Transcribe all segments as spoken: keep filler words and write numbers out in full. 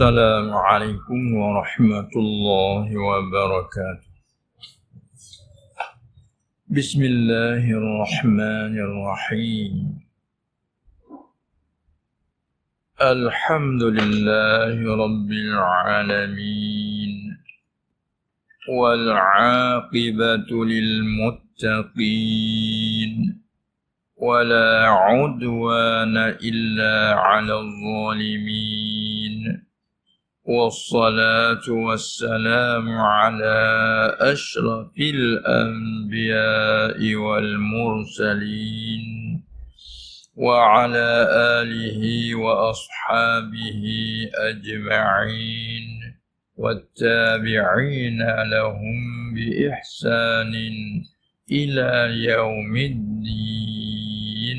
السلام عليكم ورحمة الله وبركاته. بسم الله الرحمن الرحيم. الحمد لله رب العالمين والعاقبة للمتقين ولا عدوان إلا على الظالمين والصلاة والسلام على أشرف الأنبياء والمرسلين وعلى آله وأصحابه أجمعين والتابعين لهم بإحسان إلى يوم الدين.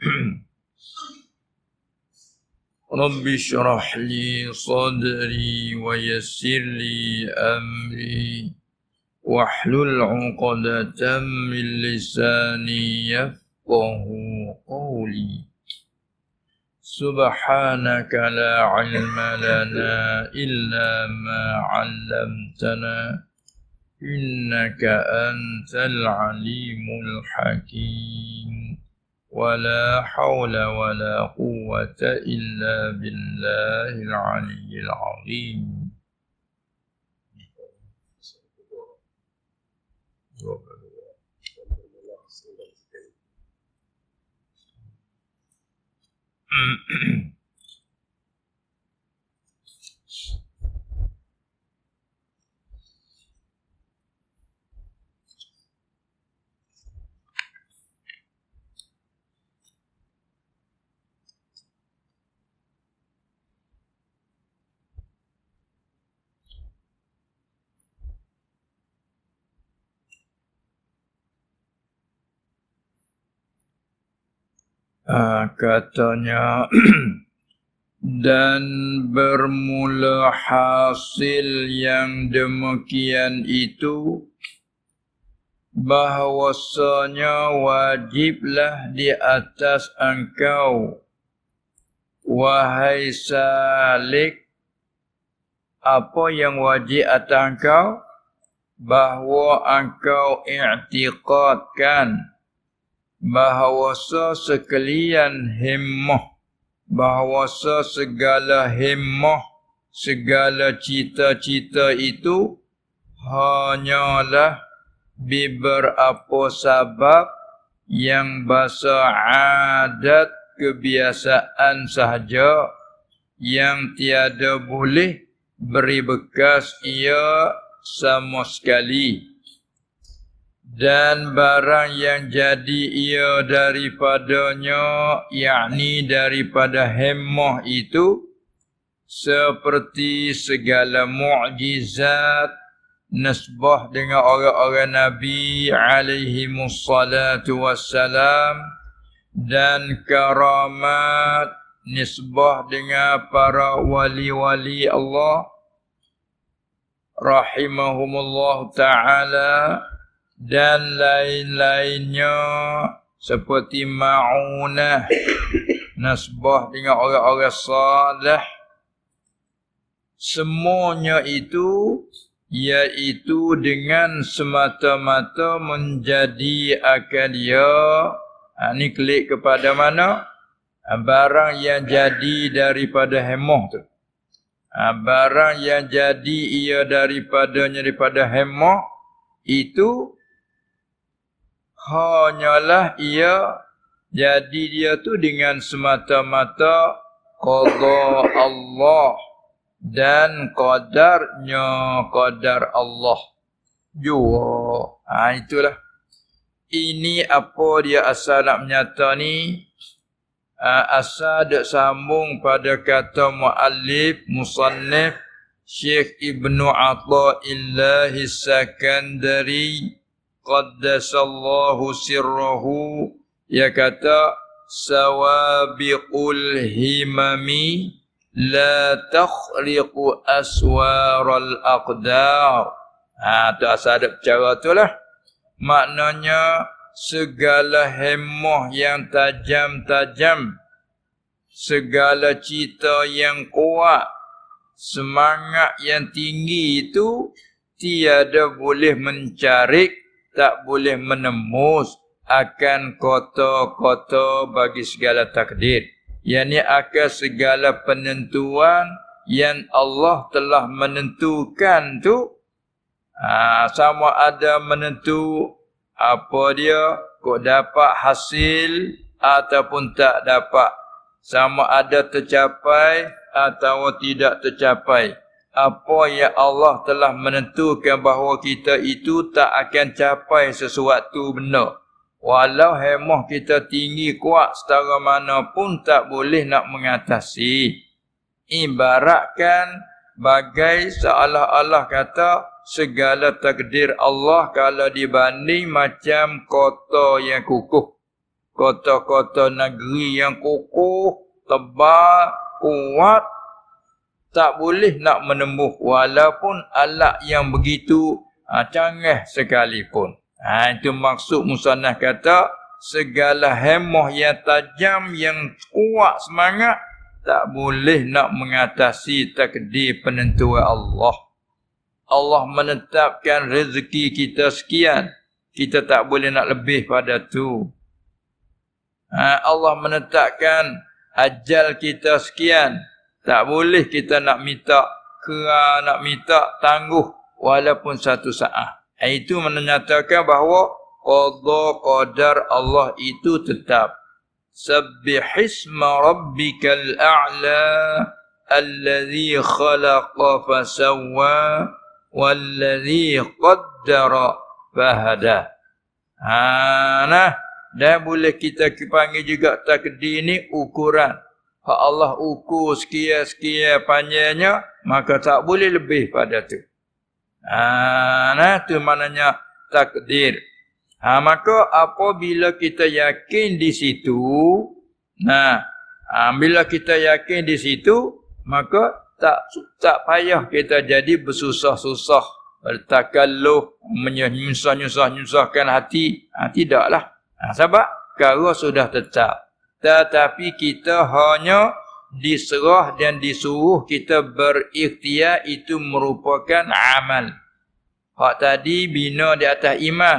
رب اشرح لي صدري ويسر لي أمري واحلل عقدة من لساني يفقه قولي. سبحانك لا علم لنا إلا ما علمتنا إنك أنت العليم الحكيم ولا حول ولا قوة إلا بالله العلي العظيم. Uh, katanya dan bermula hasil yang demikian itu bahwasanya wajiblah di atas engkau wahai salik. Apa yang wajib atas engkau? Bahawa engkau i'tiqadkan bahawasa sekalian himmah, bahawasa segala himmah, segala cita-cita itu hanyalah beberapa sebab yang bahasa adat kebiasaan sahaja yang tiada boleh beri bekas ia sama sekali. Dan barang yang jadi ia daripadanya, yakni daripada himmah itu, seperti segala mukjizat nisbah dengan orang-orang Nabi alaihimussalatu wassalam, dan karamat nisbah dengan para wali-wali Allah rahimahumullah ta'ala, dan lain-lainnya seperti ma'unah nasbah dengan orang-orang salih. Semuanya itu iaitu dengan semata-mata menjadi akal dia. Ha, ni klik kepada mana? Ha, barang yang jadi daripada himmah tu. Ha, barang yang jadi ia daripadanya daripada himmah itu hanyalah ia jadi dia tu dengan semata-mata qada Allah dan qadarnya qadar Allah jua. Ha, itulah. Ini apa dia asal nak menyata ni? Ha, asal dak sambung pada kata muallif musannif Syekh Ibnu Athaillah As-Sakandari qaddasallahu sirrahu, ia kata sawabiqul himami la takhriqu aswaral aqdar. Ha, tu asal ada cara tu lah. Maknanya segala himmah yang tajam-tajam, segala cita yang kuat, semangat yang tinggi itu tiada boleh mencari, tak boleh menembus akan kota-kota bagi segala takdir. Yang ini akan segala penentuan yang Allah telah menentukan tu. Ha, sama ada menentu apa dia, kok dapat hasil ataupun tak dapat. Sama ada tercapai atau tidak tercapai. Apa yang Allah telah menentukan bahawa kita itu tak akan capai sesuatu benda. Walau hemah kita tinggi kuat setara mana pun tak boleh nak mengatasi. Ibaratkan bagai seolah-olah kata segala takdir Allah kalau dibanding macam kota yang kukuh. Kota-kota negeri yang kukuh, tebal, kuat, tak boleh nak menembus walaupun alat yang begitu ha, canggih sekalipun. Ha, itu maksud musannaf kata segala hemah yang tajam yang kuat semangat tak boleh nak mengatasi takdir penentuan Allah. Allah menetapkan rezeki kita sekian, kita tak boleh nak lebih pada tu. Ha, Allah menetapkan ajal kita sekian, tak boleh kita nak minta kera, nak minta tangguh walaupun satu saat. Itu menyatakan bahawa qada qadar Allah itu tetap. Sabbihisma rabbikal a'la alladhi khalaqa fasawwa walladhi qaddara fahada. Ha, nah, dah boleh kita panggil juga takdir ni ukuran. Hak Allah ukur sekian-sekian panjangnya, maka tak boleh lebih pada tu. Ha, nah, tu maknanya takdir. Ha, maka apabila kita yakin di situ, nah, ha, bila kita yakin di situ, maka tak tak payah kita jadi bersusah-susah, bertakalluh, menyusah-nyusah-nyusahkan hati. Ha, tidaklah. Ha, sebab perkara sudah tetap. Tetapi kita hanya diserah dan disuruh kita berikhtiar, itu merupakan amal. Hak tadi bina di atas iman.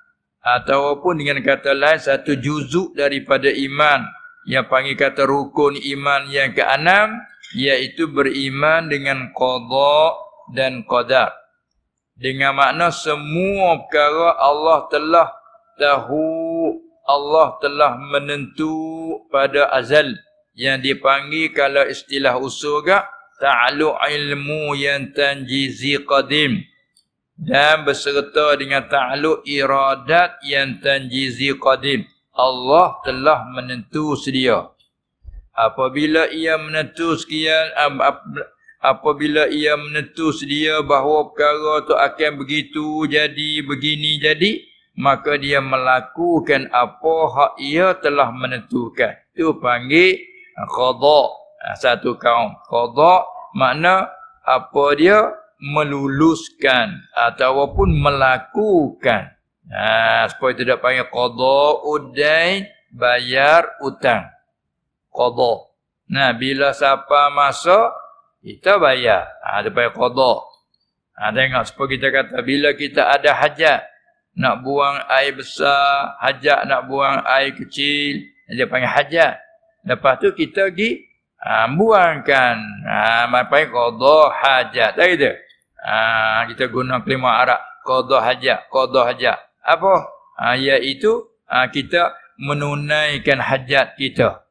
Ataupun dengan kata lain satu juzuk daripada iman. Yang panggil kata rukun iman yang keenam, iaitu beriman dengan qada dan qadar. Dengan makna semua perkara Allah telah tahu, Allah telah menentu pada azal. Yang dipanggil kalau istilah usul gak ta'alluq ilmu yang tanjizi qadim, dan berserta dengan ta'alluq iradat yang tanjizi qadim. Allah telah menentu sedia. Apabila ia menentu sekian, apabila ia menentu sedia bahawa perkara tu akan begitu jadi, begini jadi, maka dia melakukan apa hak ia telah menentukan. Itu panggil qada. Satu kaum. Qada makna apa dia meluluskan ataupun melakukan. Ha, supaya tidak panggil qada udain, bayar utang. Qada. Nah, bila siapa masa kita bayar. Ha, dia panggil qada. Ha, tengok supaya kita kata bila kita ada hajat, nak buang air besar, hajat nak buang air kecil, dia panggil hajat. Lepas tu kita pergi ha, buangkan. Ha, panggil qada hajat. Tak gitu? Ha, kita guna kalimah Arab. Qada hajat. Qada hajat. Apa? Ha, iaitu ha, kita menunaikan hajat kita.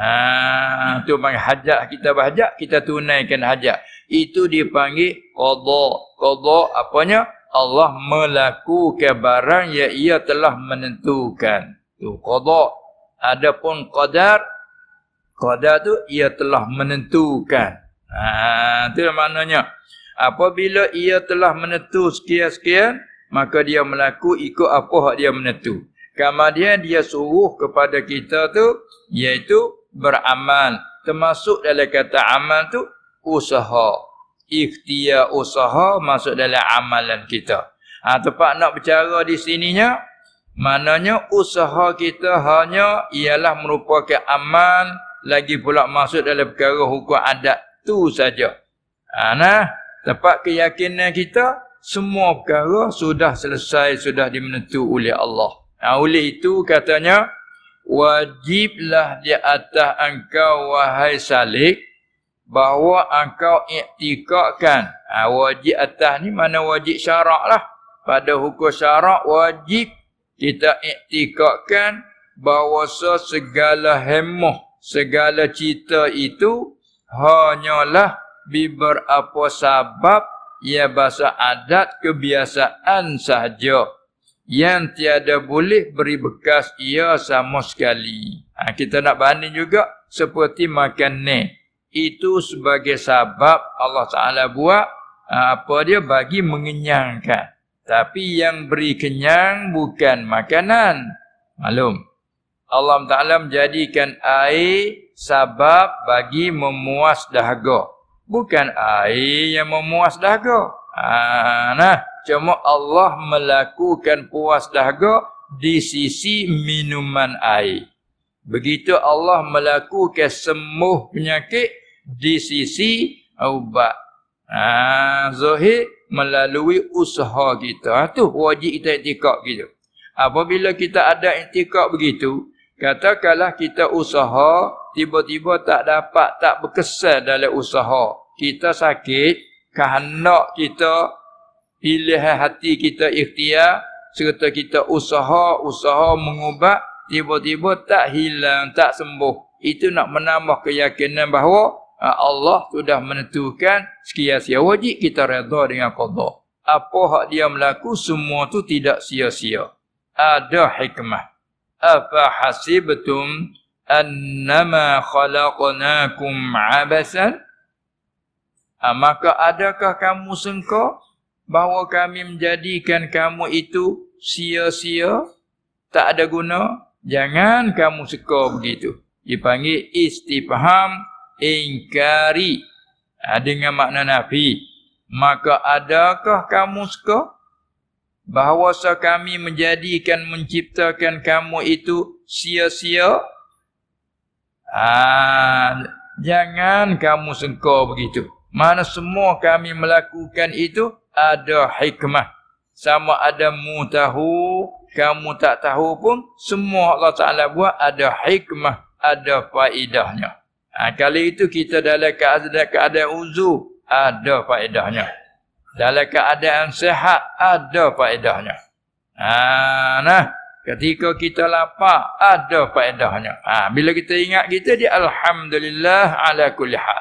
Ha, tu panggil hajat. Kita berhajat, kita tunaikan hajat. Itu dipanggil qada. Qada apanya? Allah melakukan barang yang ia telah menentukan. Tu qada. Adapun qadar, qadar tu ia telah menentukan. Ha, tu maknanya. Apabila ia telah menentu sekian-sekian, maka dia melaku ikut apa hak dia menentu. Kemudian dia suruh kepada kita tu, iaitu beramal. Termasuk dalam kata amal tu, usaha. Ikhtiar usaha masuk dalam amalan kita. Ha, tempat nak bercara di sininya, maknanya usaha kita hanya ialah merupakan amal, lagi pula masuk dalam perkara hukum adat tu saja. Ha, nah, tempat keyakinan kita, semua perkara sudah selesai, sudah dimenentu oleh Allah. Ha, oleh itu katanya, wajiblah di atas engkau wahai Salik, bahawa engkau iktikadkan. Ha, wajib atas ni mana wajib syarak lah. Pada hukum syarak wajib kita iktikadkan bahawa segala hemah, segala cita itu hanyalah beberapa sebab, ia bahasa adat kebiasaan sahaja yang tiada boleh beri bekas ia sama sekali. Ha, kita nak banding juga seperti makan ni. Itu sebagai sebab Allah Ta'ala buat apa dia bagi mengenyangkan. Tapi yang beri kenyang bukan makanan. Maklum. Allah Ta'ala menjadikan air sebab bagi memuas dahaga. Bukan air yang memuas dahaga. Ha, nah, cuma Allah melakukan puas dahaga di sisi minuman air. Begitu Allah melakukan sembuh penyakit di sisi ubat. Ha, zahir melalui usaha kita. Itu wajib kita iktikad gitu. Apabila kita ada iktikad begitu, katakanlah kita usaha, tiba-tiba tak dapat, tak berkesan dalam usaha. Kita sakit, kehendak kita, pilihan hati kita ikhtiar, serta kita usaha, usaha mengubat, tiba-tiba tak hilang, tak sembuh. Itu nak menambah keyakinan bahawa Allah sudah menentukan sekian-sia. Wajib kita redha dengan qada. Apa hak dia melaku, semua tu tidak sia-sia. Ada hikmah. Afa hasibtum annama khalaqnakum abasan? Ha, maka adakah kamu sangka bahawa kami menjadikan kamu itu sia-sia, tak ada guna? Jangan kamu suka begitu. Dipanggil istifham ingkari, ha, dengan makna nafi. Maka adakah kamu suka bahawa kami menjadikan, menciptakan kamu itu sia-sia? Ha, jangan kamu sangka begitu. Mana semua kami melakukan itu ada hikmah. Sama ada mu tahu, kamu tak tahu pun, semua Allah Ta'ala buat ada hikmah, ada faedahnya. Ha, kali itu kita dalam keadaan, keadaan uzur, ada faedahnya. Dalam keadaan sehat, ada faedahnya. Ha, nah, ketika kita lapar, ada faedahnya. Ha, bila kita ingat kita, dia alhamdulillah ala kulli hal.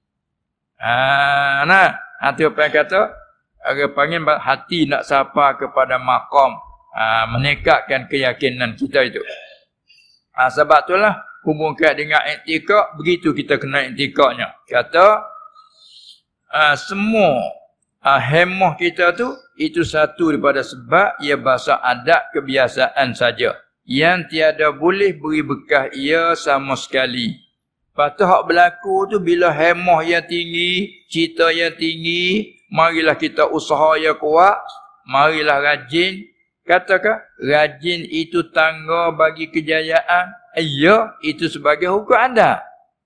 Ha, nah, hati apa yang kata, orang panggil hati nak sapa kepada maqam, ha, menekatkan keyakinan kita itu. Ha, sebab itulah hubungkan dengan iktikad, begitu kita kena iktikadnya. Kata, uh, semua uh, hemah kita tu, itu satu daripada sebab ia bahasa adat kebiasaan saja. Yang tiada boleh beri bekas ia sama sekali. Lepas tu hak berlaku tu, bila hemah yang tinggi, cita yang tinggi, marilah kita usaha yang kuat, marilah rajin. Katakan, rajin itu tangga bagi kejayaan. Ya, itu sebagai hukum adat.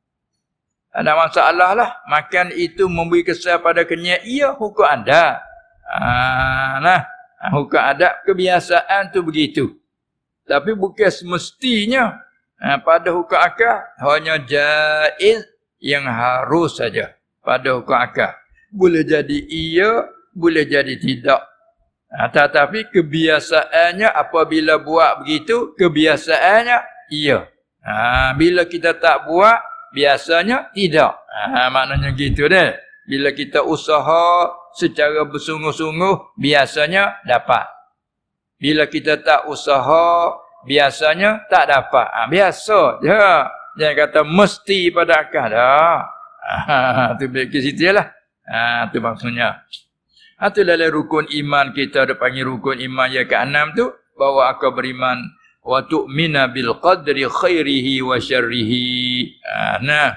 Ada masalah lah. Makan itu memberi kesan pada kenyang. Ya, hukum adat. Ha, nah, hukum adat kebiasaan tu begitu. Tapi bukan semestinya. Ha, pada hukum akal, hanya jaiz yang harus saja. Pada hukum akal. Boleh jadi iya, boleh jadi tidak. Ha, tetapi kebiasaannya apabila buat begitu, kebiasaannya iya. Ha, bila kita tak buat, biasanya tidak. Ha, maknanya gitu deh. Bila kita usaha secara bersungguh-sungguh, biasanya dapat. Bila kita tak usaha, biasanya tak dapat. Ha, biasa je. Jangan kata mesti pada akal dah. Ha, tu ke situ lah. Ha, tu maksudnya. Ha, tu dalam rukun iman kita, ada panggil rukun iman yang keenam tu, bahawa aku beriman wa tu'mina bil qadri khairihi wa syarrihi. Ha, nah.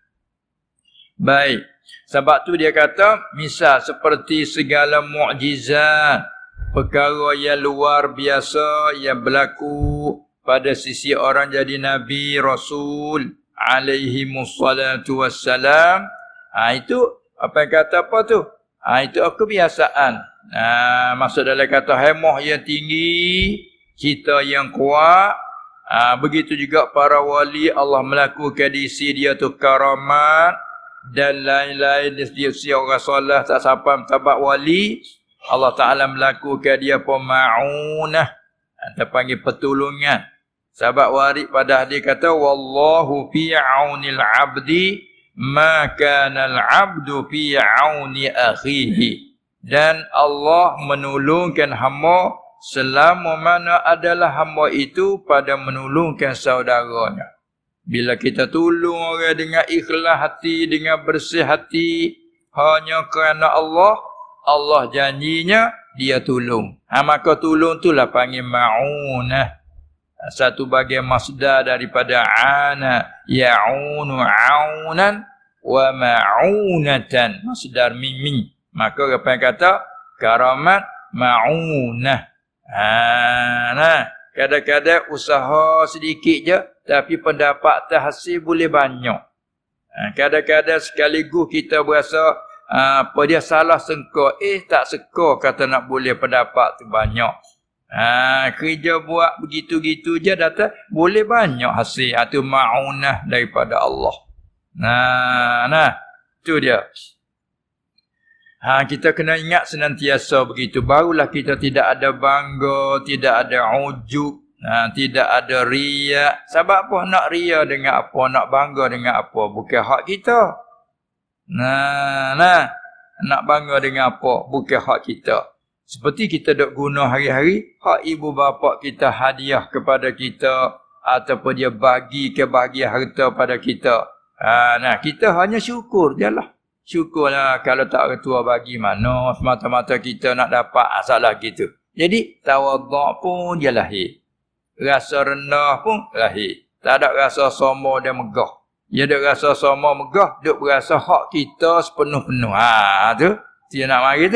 Baik. Sebab tu dia kata, misal seperti segala mukjizat, perkara yang luar biasa yang berlaku pada sisi orang jadi nabi, rasul alaihi mussalatu wassalam. Ha, itu Apa yang kata apa tu? Ha, itu kebiasaan. Ha, masuk dalam kata hemah yang tinggi, cita yang kuat. Ha, begitu juga para wali Allah melakukan di isi dia tu karamat dan lain-lain dia si orang soleh tak sampai tabat wali. Allah Ta'ala melakukan dia pema'unah. Kita panggil pertolongan. Sahabat warid pada dia kata wallahu fi aunil abdi ma kana al abdu fi auni akhihi. Dan Allah menolongkan hamba selama mana adalah hamba itu pada menolongkan saudaranya. Bila kita tolong orang dengan ikhlas hati, dengan bersih hati, hanya kerana Allah, Allah janjinya dia tolong. Ha, maka tolong itulah panggil ma'unah. Satu bagian masdar daripada ana ya'unu aunan wa ma'unatan. Masdar mimi. Maka apa yang kata karamat ma'unah. Ha, nah, kadang-kadang usaha sedikit je tapi pendapat hasil boleh banyak. Ha, kadang-kadang sekaligus kita berasa ha, apa dia salah sengkau, eh tak seka kata nak boleh pendapat tu banyak. Ha, kerja buat begitu-gitu je datang boleh banyak hasil. Itu ma'unah daripada Allah. Nah, nah, tu dia. Ha, kita kena ingat senantiasa begitu. Barulah kita tidak ada bangga, tidak ada ujub, ha, tidak ada riak. Sebab apa nak riak dengan apa, nak bangga dengan apa? Bukan hak kita. Nah, nah, nak bangga dengan apa? Bukan hak kita. Seperti kita dok guna hari-hari, hak ibu bapa kita hadiah kepada kita ataupun dia bagi kebahagiaan harta pada kita. Ha, nah, kita hanya syukur je lah. Syukurlah kalau tak orang tua bagi mana, semata-mata kita nak dapat asalah gitu. Jadi tawaduk pun dia lahir. Rasa rendah pun lahir. Tak ada rasa sombong dan megah. Dia ada rasa sombong megah, duk berasa hak kita sepenuh-penuh. Ha tu, dia nak mari tu.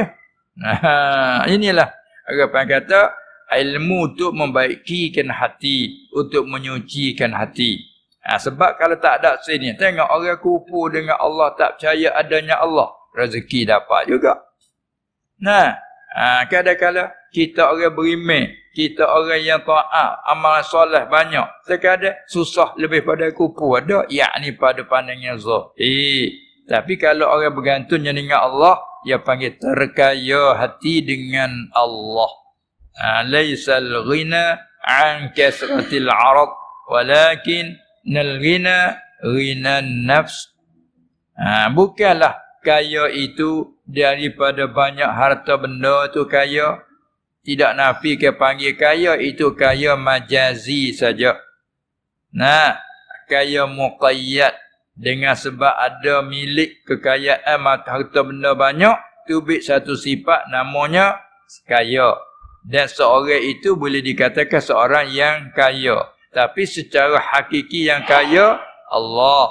Nah, inilah apa yang kata ilmu untuk membaikikan hati, untuk menyucikan hati. Ha, sebab kalau tak ada sini, tengok orang kupu dengan Allah, tak percaya adanya Allah, rezeki dapat juga. Nah, ha, kadang-kadang kita orang beriman, kita orang yang taat, amal soleh banyak. Terkadang susah lebih pada kupu ada, yakni pada pandangan zahir. Tapi kalau orang bergantungnya dengan Allah, dia panggil terkaya hati dengan Allah. Ha, laisal ghina an kasratil arad walakin nal ghina ghinan nafs. Ha, bukanlah kaya itu daripada banyak harta benda itu kaya. Tidak nafi ke panggil kaya, itu kaya majazi saja. Nah, kaya muqayyad. Dengan sebab ada milik kekayaan harta benda banyak, tubik satu sifat namanya kaya. Dan seorang itu boleh dikatakan seorang yang kaya. Tapi secara hakiki yang kaya, Allah.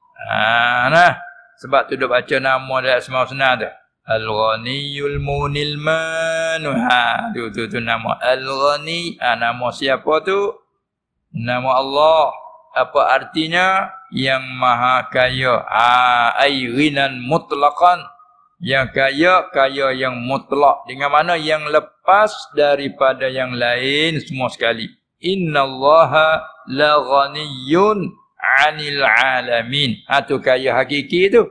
Ha, nah, sebab tu dia baca nama dalam Asmaul Husna tu. Al-Ghaniyul Munil Manu. Ha, tu, tu, tu nama. Al-Ghani. Ha, nama siapa tu? Nama Allah. Apa artinya? Yang maha kaya. Ha, ay ghinan mutlaqan. Yang kaya, kaya yang mutlak. Dengan mana yang lepas daripada yang lain semua sekali. Innallaha la ghaniyun 'anil 'alamin. Ha, tu kaya hakiki tu.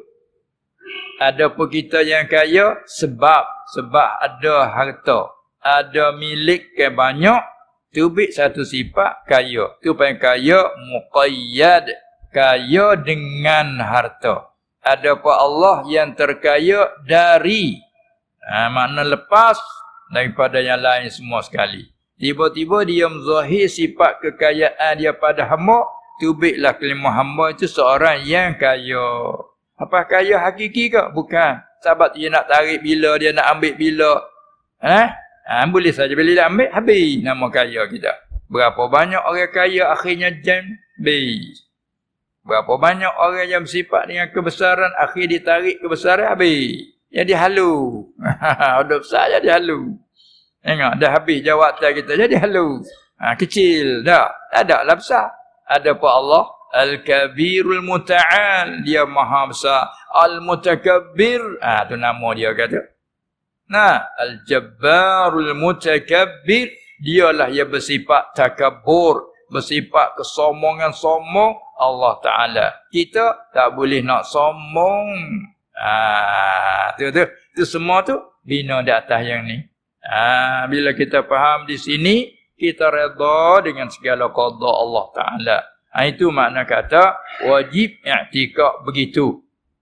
Adapun kita yang kaya sebab sebab ada harta, ada milik yang banyak, tubik satu sifat kaya. Tu panggil kaya muqayyad. Kaya dengan harta. Adapun Allah yang terkaya dari, ha, makna lepas daripada yang lain semua sekali. Tiba-tiba dia menzahir sifat kekayaan dia pada hamba, tubiklah kelima hamba itu seorang yang kaya. Apa kaya hakiki ke? Bukan. Sebab dia nak tarik bila, dia nak ambil bila. Ha? Ha, boleh saja bila dia ambil, habis nama kaya kita. Berapa banyak orang kaya akhirnya jam habis. Berapa banyak orang yang bersifat dengan kebesaran, akhir ditarik kebesaran, habis. Jadi halu. Udah besar jadi halu. Tengok, dah habis jawatan kita, jadi halu. Ha, kecil, dah. Tak ada lah besar. Ada pun Allah, Al-Kabirul Muta'al. Dia maha besar. Al-Mutakabbir. Ah, tu nama dia kata. Nah, Al-Jabbarul Mutakabbir, dialah yang bersifat takabur, bersifat kesombongan-sombong Allah Ta'ala. Kita tak boleh nak sombong. Ah, tu tu. Tu semua tu bina di atas yang ni. Ah, bila kita faham di sini, kita redha dengan segala qada Allah Ta'ala. Ah, itu makna kata wajib i'tikad begitu.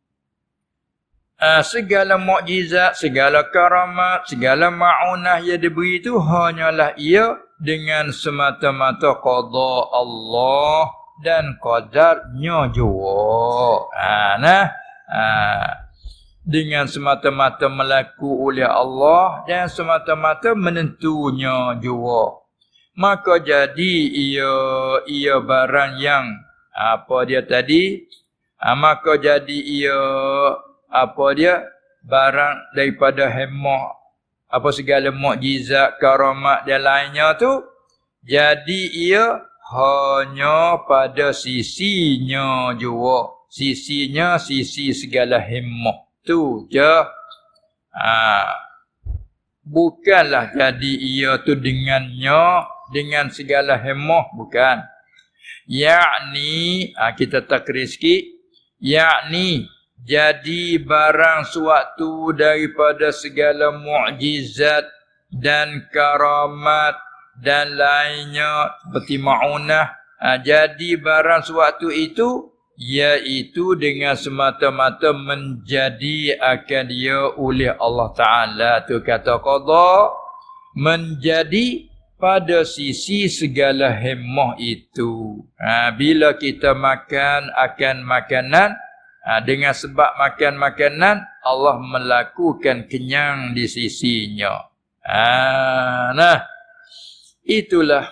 Uh, segala mukjizat, segala karamat, segala ma'unah yang diberi itu hanyalah ia dengan semata-mata qada Allah dan qadarnya jua. Ha, nah, ha, dengan semata-mata melaku oleh Allah dan semata-mata menentunya jua. Maka jadi ia ia barang yang apa dia tadi? Ha, maka jadi ia apa dia barang daripada hemah apa segala mukjizat, karamat dan lainnya tu, jadi ia hanya pada sisinya jua, sisinya sisi segala hemah tu je. Ha, bukanlah jadi ia tu dengannya dengan segala hemah, bukan. Yakni, ha, kita takrir sikit, yakni jadi barang suatu daripada segala mukjizat dan karamat dan lainnya seperti ma'unah. Ha, jadi barang suatu itu iaitu dengan semata-mata menjadi akan dia oleh Allah Ta'ala. Tu kata qada, menjadi pada sisi segala hemah itu. Ha, bila kita makan akan makanan, ha, dengan sebab makan makanan, Allah melakukan kenyang di sisinya. Ha, nah, itulah.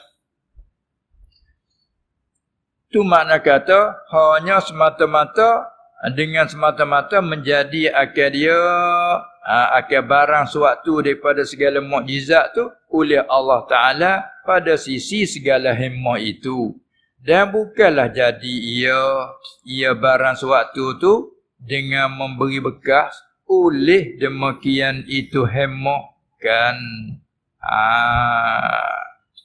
Itu makna kata hanya semata-mata dengan semata-mata menjadi akan dia akan barang suatu daripada segala mukjizat tu oleh Allah Ta'ala pada sisi segala hemah itu. Dan bukanlah jadi ia ia barang suatu tu dengan memberi bekas oleh demikian itu hemah kan. Ah.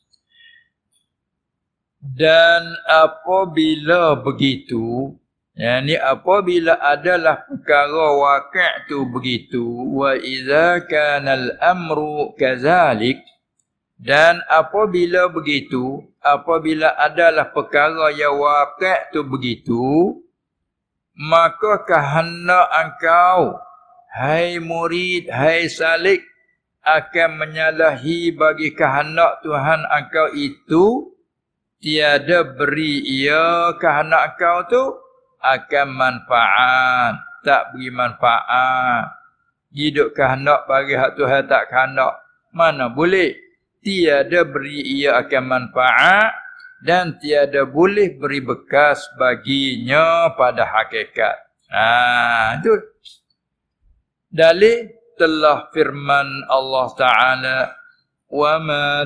Dan apabila begitu, yakni apabila adalah perkara waqi' tu begitu, wa idza kana al-amru kadzalik, dan apabila begitu, apabila adalah perkara yang waqi' tu begitu, maka kehendak engkau, hai murid, hai salik, akan menyalahi bagi kehendak Tuhan engkau itu, tiada beri ia kehendak engkau tu akan manfaat, tak beri manfaat. Hidup kehendak bagi hak Tuhan tak kehendak, mana boleh. Tiada beri ia akan manfaat dan tiada boleh beri bekas baginya pada hakikat. Ah, itu dalil telah firman Allah Ta'ala, wa ma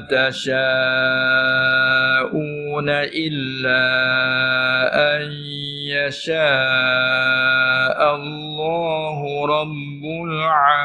tasha'una illa an yasha'a Allahu Rabbul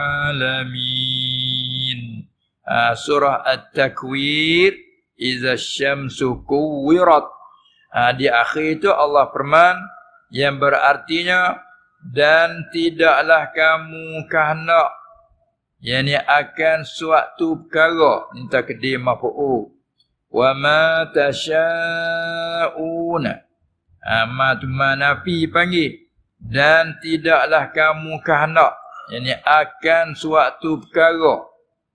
Alamin. Ha, surah At-Takwir, iza syamsu kuwirat. Ha, di akhir itu Allah firman yang berartinya, dan tidaklah kamu kehendak, yakni akan suatu perkara, ni takdir maf'ul. Wa ma tasha'una, ma tu manafi panggil, dan tidaklah kamu kehendak, yakni akan suatu perkara,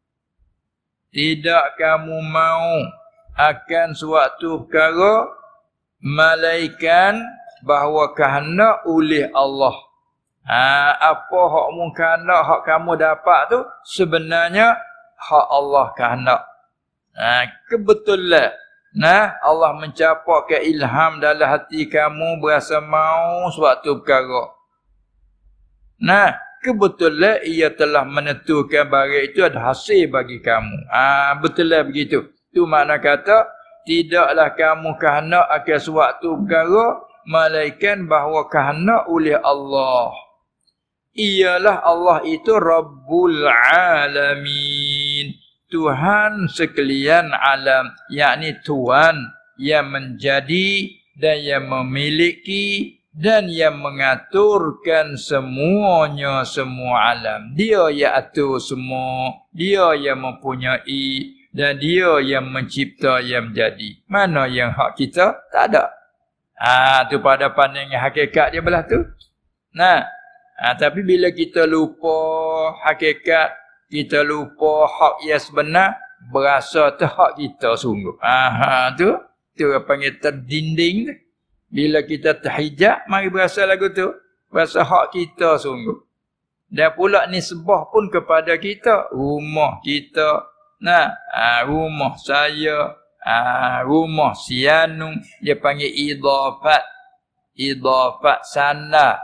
tidak kamu mau akan suatu perkara, malaikan bahawa kehendak oleh Allah. Ha, apa hak mu kehendak, hak kamu dapat tu sebenarnya hak Allah kehendak. Ha, kebetulan nah Allah mencapakkan ilham dalam hati kamu berasa mau suatu perkara. Nah, kebetulan ia telah menentukan barang itu ada hasil bagi kamu. Ah, betul lah begitu. Itu makna kata tidaklah kamu kehendak akan suatu perkara, melainkan bahawa kehendak oleh Allah. ialah Allah itu Rabbul Alamin, Tuhan sekalian alam, yakni Tuhan yang menjadi dan yang memiliki dan yang mengaturkan semuanya, semua alam. Dia yang atur semua, dia yang mempunyai dan dia yang mencipta, yang menjadi. Mana yang hak kita? Tak ada. Ah, tu pada pandangan hakikat dia belah tu. Nah, ah, tapi bila kita lupa hakikat, kita lupa hak yang sebenar, berasa tu hak kita sungguh. Ah, tu, tu panggil terdinding tu. Bila kita terhijab, mari berasa lagu tu. Berasa hak kita sungguh. Dan pula nisbah pun kepada kita. Rumah kita. Nah, aa, rumah saya. Aa, rumah si Anung. Dia panggil idhafat. Idhafat sana.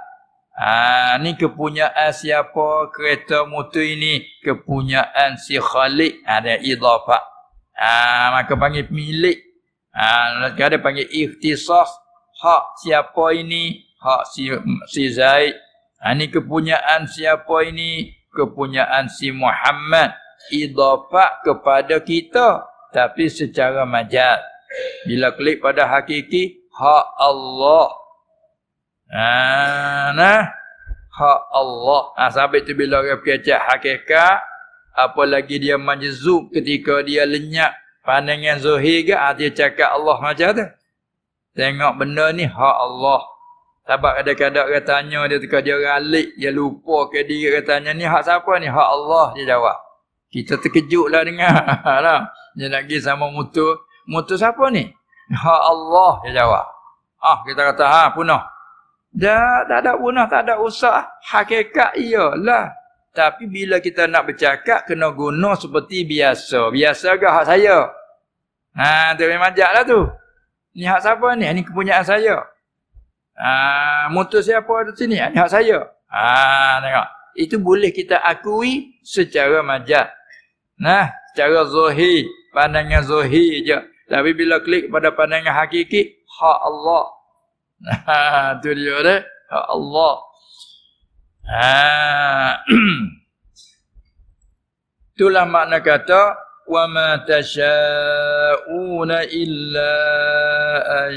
Aa, ni kepunyaan siapa kereta motor ini? Kepunyaan si Khalid. Ada idhafat. Aa, maka panggil milik. Aa, kadang panggil ikhtisas. Hak siapa ini? Hak si, si Zaid. Ini ha, kepunyaan siapa ini? Kepunyaan si Muhammad. Idhafat kepada kita. Tapi secara majaz. Bila klik pada hakiki, hak Allah. Ha, nah. Hak Allah. Ha, sampai tu bila orang percaya hakikat, apalagi dia majzub ketika dia lenyap pandangan zahir ke, ha, dia cakap Allah macam tu. Tengok benda ni hak Allah. Sebab kadang-kadang orang tanya dia teka dia ralik, dia lupa ke diri, dia tanya ni hak siapa ni? Hak Allah, dia jawab. Kita terkejutlah dengar lah. Dia nak pergi sama mutu. Mutu siapa ni? Hak Allah, dia jawab. Ah, kita kata ha punah. Dah tak ada punah, tak ada usah. Hakikat iyalah. Tapi bila kita nak bercakap kena guna seperti biasa. Biasa ke hak saya? Ha, tu memang majaklah tu. Ni hak siapa ni? Ini kepunyaan saya. Ah, motor siapa ada sini? Ini hak saya. Ah, tengok. Itu boleh kita akui secara majaz. Nah, secara zahir, pandangan zahir je. Tapi bila klik pada pandangan hakiki, hak Allah. Nah, tu dia dah. Hak Allah. Ah. Itulah makna kata وَمَا تَشَاءُونَ إِلَّا أَن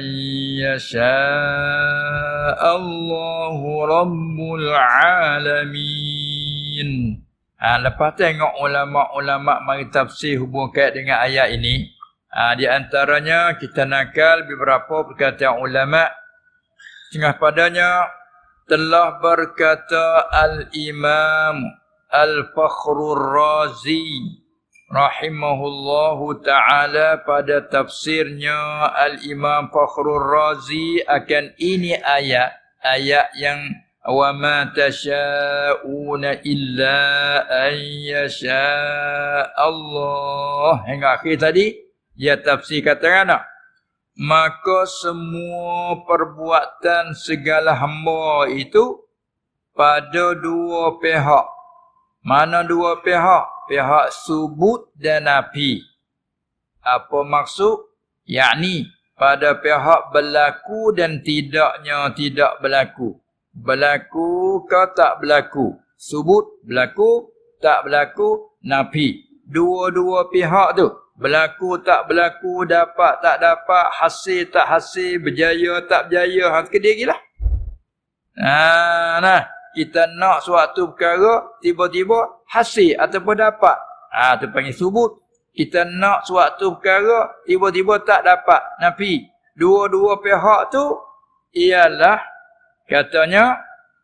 يَشَاءَ اللَّهُ رَبُّ الْعَالَمِينَ. Ha, lepas tengok ulama-ulama mari tafsir hubungkan dengan ayat ini. Ha, di antaranya kita nakal beberapa perkataan ulama. Tengah padanya telah berkata Al-Imam Al-Fakhrur Razi rahimahullahu ta'ala pada tafsirnya Al-Imam Fakhrur Razi akan ini ayat. Ayat yang wa ma tasha'una illa an yasha' Allah. Hingga akhir tadi, dia tafsir katakan tak? Maka semua perbuatan segala hamba itu pada dua pihak. Mana dua pihak? Pihak subut dan nafi. Apa maksud? Yakni pada pihak berlaku dan tidaknya tidak berlaku. Berlaku ke tak berlaku? Subut berlaku, tak berlaku, nafi. Dua-dua pihak tu. Berlaku tak berlaku, dapat tak dapat, hasil tak hasil, berjaya tak berjaya. Ha, kedirilah. Nah, nah. Kita nak suatu perkara, tiba-tiba hasil ataupun dapat. Ah, tu panggil subut. Kita nak suatu perkara, tiba-tiba tak dapat. Nafi. Dua-dua pihak tu ialah katanya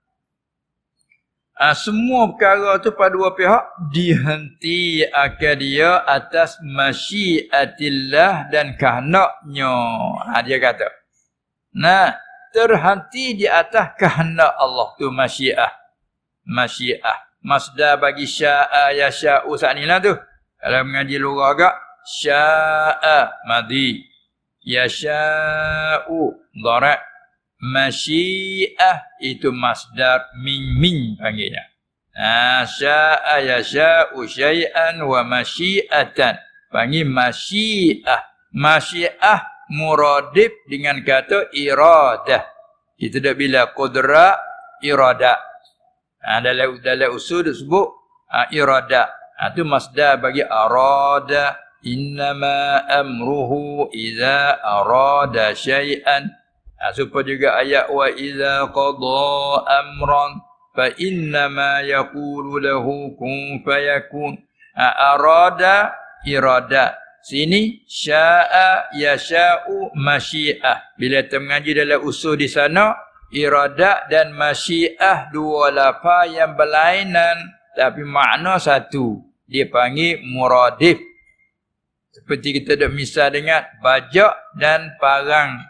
ah, semua perkara tu pada dua pihak dihenti akan dia atas masyiatillah dan kehendaknya. Ah, dia kata. Nah, terhenti di atas kehendak Allah tu masyiah. Masyiah. Masdar bagi sya'a yasha'u saat ni lah tu. Kalau mengaji lurah agak, sya'a madhi. Yasha'u dharat. Masyiah itu masdar min min panggilnya. Ha, sya'a yasha'u syai'an wa masyiatan. Panggil masyiah. Masyiah muradif dengan kata iradah. Itu dah bila qudra iradah. Ha, dalam dalam usul disebut ha, irada. Ha, itu masdar bagi arada. Innama amruhu idza arada syai'an. Ha, supaya juga ayat wa idza qada amran fa innama yaqulu lahu kun fayakun. Ha, arada irada. Sini syaa yasha'u masyiah. Bila kita mengaji dalam usul di sana, irada dan masyiah dua lafaz yang berlainan tapi makna satu. Dia panggil muradif. Seperti kita dah misal dengan bajak dan parang.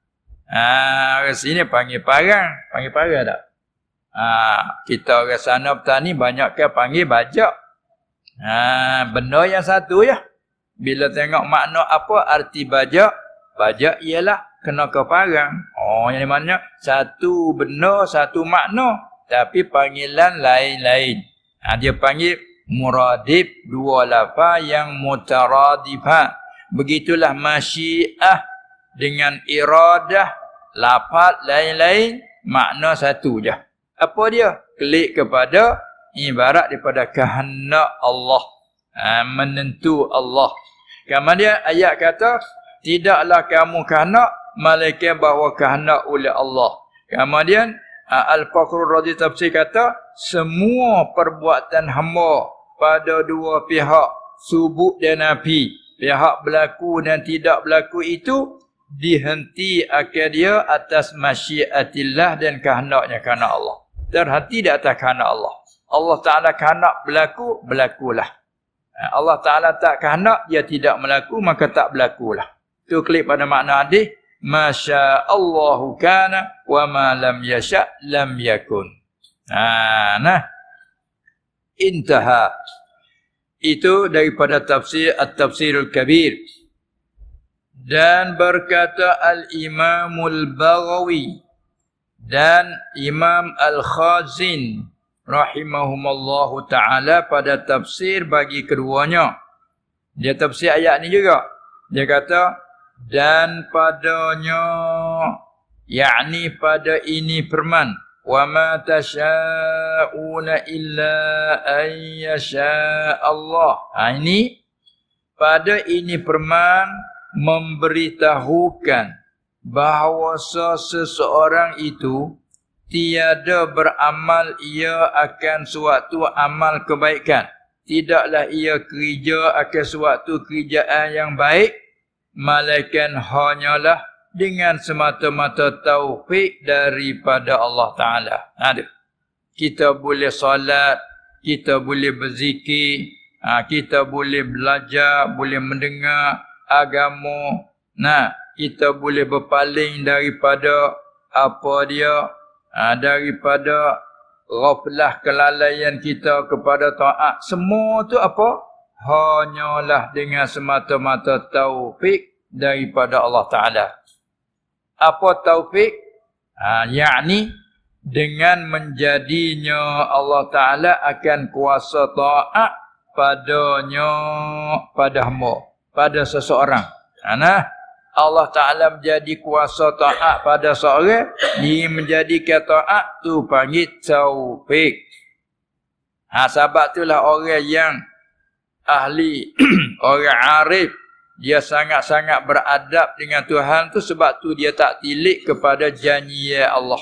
Ah, orang sini panggil parang, panggil parang tak? Ah, kita orang sana petani banyak ke panggil bajak. Ah, benda yang satu ya. Bila tengok makna apa arti bajak, bajak ialah kena ke parang. Oh, yang mana satu benda, satu makna, tapi panggilan lain-lain. Ha, dia panggil muradif, dua lafaz yang mutaradifah. Begitulah masyiah dengan iradah, lafaz lain-lain, makna satu je. Apa dia? Klik kepada ibarat daripada kehendak Allah. Ha, menentu Allah. Kemudian ayat kata, tidaklah kamu kehendak, malaikat bahawa kehendak oleh Allah. Kemudian Al-Fakhrur Razi tafsir kata, semua perbuatan hamba pada dua pihak, subuk dan nafi, pihak berlaku dan tidak berlaku itu, dihenti akan dia atas masyiatillah dan kehendaknya kehendak Allah. Terhenti di atas kehendak Allah. Allah Ta'ala kehendak berlaku, berlakulah. Allah Ta'ala tak kehendak, dia tidak berlaku, maka tak berlakulah. Itu klik pada makna hadis, Masya Allahu kana wa ma lam yasha lam yakun. Ha, nah. Intaha. Itu daripada tafsir At-Tafsirul Kabir. Dan berkata Al-Imamul Baghawi dan Imam Al-Khazin rahimahumallahu ta'ala pada tafsir bagi keduanya. Dia tafsir ayat ni juga. Dia kata, dan padanya, yakni pada ini firman, wa ma tasha'una illa an yasha' Allah. Ha, ini, pada ini firman memberitahukan bahawa seseorang itu tiada beramal ia akan suatu amal kebaikan. Tidaklah ia kerja akan suatu kerjaan yang baik, melainkan hanyalah dengan semata-mata taufik daripada Allah Ta'ala. Ada. Kita boleh salat, kita boleh berzikir, kita boleh belajar, boleh mendengar agama. Nah, kita boleh berpaling daripada apa dia, Ha, daripada ghaflah kelalaian kita kepada taat. Semua tu apa? Hanyalah dengan semata-mata taufik daripada Allah Ta'ala. Apa taufik? Ha, yakni dengan menjadinya Allah Ta'ala akan kuasa taat padanya, pada hamba, pada seseorang. Ha, nah. Allah Ta'ala menjadi kuasa ta'at pada seorang, dia menjadikan ta'at tu panggil taufik. Ha, sebab itulah orang yang ahli, orang arif, dia sangat-sangat beradab dengan Tuhan tu, sebab tu dia tak tilik kepada janji Allah.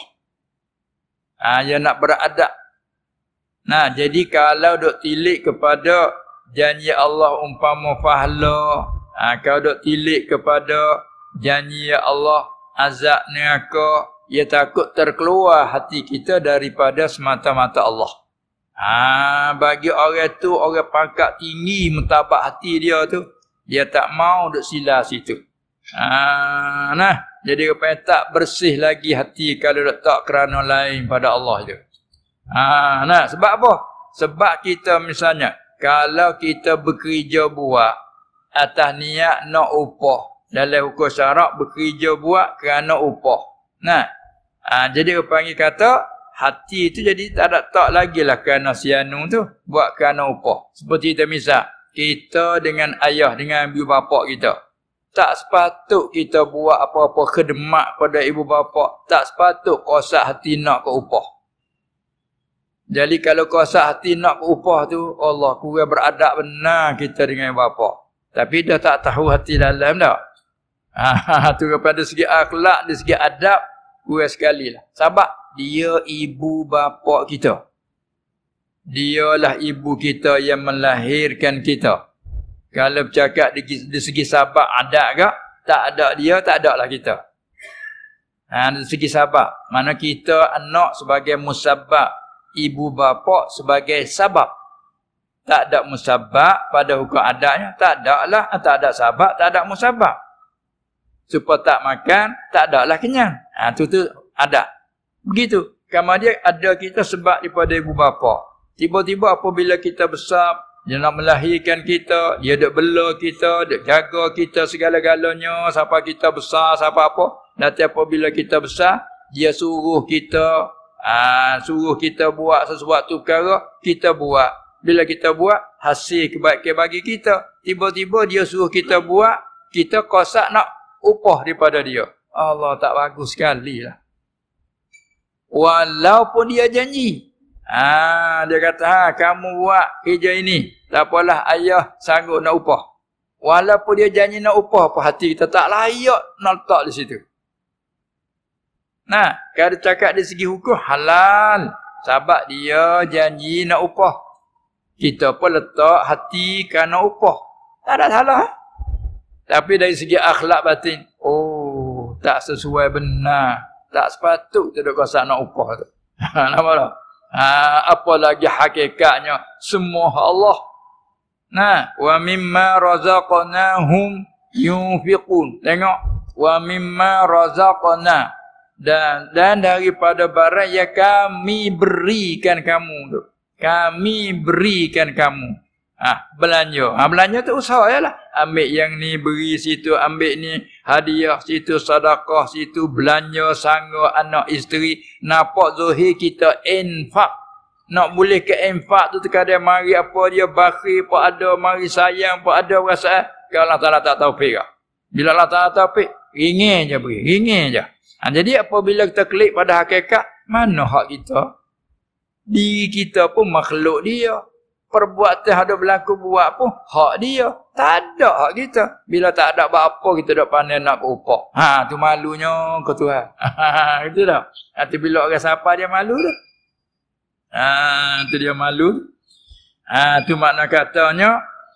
Ha, dia nak beradab. Nah, jadi kalau duk tilik kepada janji Allah umpama pahala, ha, kalau duk tilik kepada janji Allah azab neraka, ia takut terkeluar hati kita daripada semata-mata Allah. Ha, bagi orang tu, orang pangkat tinggi mentabak hati dia tu, dia tak mau duk sila situ. Ha, nah, jadi rupanya tak bersih lagi hati kalau letak kerana lain pada Allah tu. Ha, nah, sebab apa? Sebab kita misalnya, kalau kita bekerja buat atas niat nak upah, dalam hukum syarak bekerja buat kerana upah. Nah, ha, jadi orang panggil kata, hati itu jadi tak ada tak lagi lah kerana sianu tu, buat kerana upah. Seperti kita misal, kita dengan ayah, dengan ibu bapa kita, tak sepatut kita buat apa-apa khidmat pada ibu bapa, tak sepatut kosak hati nak ke upah. Jadi kalau kuasa hati nak upah tu, Allah kurang beradab benar kita dengan bapa. Tapi dah tak tahu hati dalam dah. Ha, tu pada segi akhlak, dari segi adab, kurang sekali lah. Sebab dia ibu bapa kita. Dialah ibu kita yang melahirkan kita. Kalau bercakap di, di segi sabak ada ke? Tak ada dia, tak ada lah kita. Ha, dari segi sabak. Mana kita anak sebagai musabab. Ibu bapa sebagai sabab. Tak ada musabab pada hukum adatnya. Tak ada lah. Tak ada sabab, tak ada musabab. Supaya tak makan, tak ada lah kenyang. Ha, tu tu ada. Begitu. Kamar dia ada kita sebab daripada ibu bapa. Tiba-tiba apabila kita besar, dia nak melahirkan kita, dia duk bela kita, duk jaga kita segala-galanya, sampai kita besar, sampai apa. Nanti apabila kita besar, dia suruh kita, aa, suruh kita buat sesuatu perkara, kita buat. Bila kita buat, hasil kebaikan bagi kita. Tiba-tiba dia suruh kita buat, kita kosak nak upah daripada dia. Allah, tak bagus sekali lah. Walaupun dia janji. Ah, dia kata, ha, kamu buat kerja ini. Tak apalah, ayah sanggup nak upah. Walaupun dia janji nak upah, apa hati kita tak layak nak letak di situ. Nah, kalau cakap dari segi hukum, halal. Sebab dia janji nak upah. Kita pun letak hati kerana upah. Tak ada salah. Tapi dari segi akhlak batin, oh, tak sesuai benar. Tak sepatut kita duk kosak nak upah tu. Nampak tak? Ha, apalagi hakikatnya semua Allah. Nah, wa mimma razaqnahum yunfiqun. Tengok, wa mimma razaqna, dan dan daripada barang yang kami berikan kamu tu. Kami berikan kamu. Ah, belanja. Ah, belanja tu usaha yalah. Ambil yang ni, beri situ, ambil ni, hadiah situ, sedekah situ, belanja sangga anak isteri. Nampak zahir kita infak. Nak boleh ke infak tu terkadang mari apa dia bakhil, apa ada mari sayang, apa ada perasaan. Kalau Allah Ta'ala tak taufik lah. Bila Allah Ta'ala taufik, ringin je beri, ringin je. Ha, jadi apabila kita klik pada hakikat, mana hak kita? Diri kita pun makhluk dia. Perbuatan ada berlaku buat pun hak dia. Tak ada hak kita. Bila tak ada apa-apa kita dah pandai nak upah. Ha, tu malunya ke Tuhan. Ha, itu dah. Nanti bila orang siapa dia malu dah. Ha, tu dia malu. Ha, tu makna katanya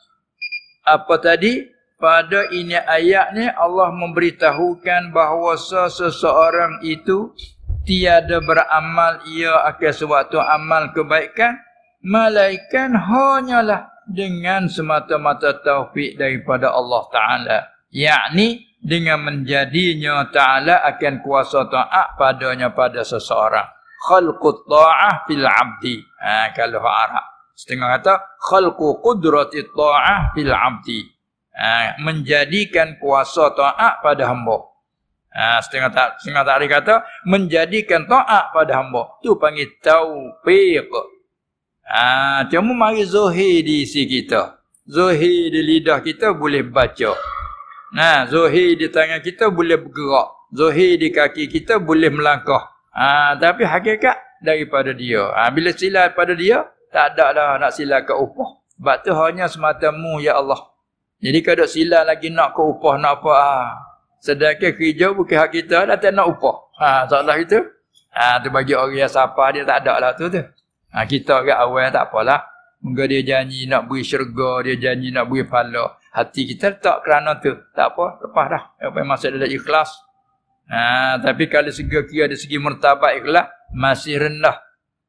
apa tadi? Pada ini ayat ni Allah memberitahukan bahawa seseorang itu tiada beramal ia akan suatu amal kebaikan malaikat hanyalah dengan semata-mata taufik daripada Allah Ta'ala. Yakni dengan menjadinya Ta'ala akan kuasa ta'at padanya pada seseorang. Khalqut ta'ah fil abdi. Ha, kalau Arab. Setengah kata, khalqu qudrati ta'ah fil abdi. Ha, menjadikan kuasa ta'at pada hamba. Ha, setengah tak, setengah tak kata, menjadikan ta'at pada hamba. Tu panggil taufiq. Ah, cuma mari zahir di isi kita. Zahir di lidah kita boleh baca. Nah, zahir di tangan kita boleh bergerak. Zahir di kaki kita boleh melangkah. Ah, tapi hakikat daripada dia. Ah, bila sila pada dia, tak ada dah nak sila ke upah. Sebab tu hanya semata-mu ya Allah. Jadi kalau sila lagi nak ke upah nak apa ah. Sedangkan kerja bukan hak kita, dah tak nak upah. Ha, soalah itu. Ha, tu bagi orang yang siapa dia tak ada lah tu tu. Ha, kita agak awal tak apalah. Moga dia janji nak beri syurga, dia janji nak beri pahala. Hati kita letak kerana tu. Tak apa, lepas dah. Apa yang masuk dalam ikhlas. Ha, tapi kalau segi kira dari segi martabat ikhlas, masih rendah.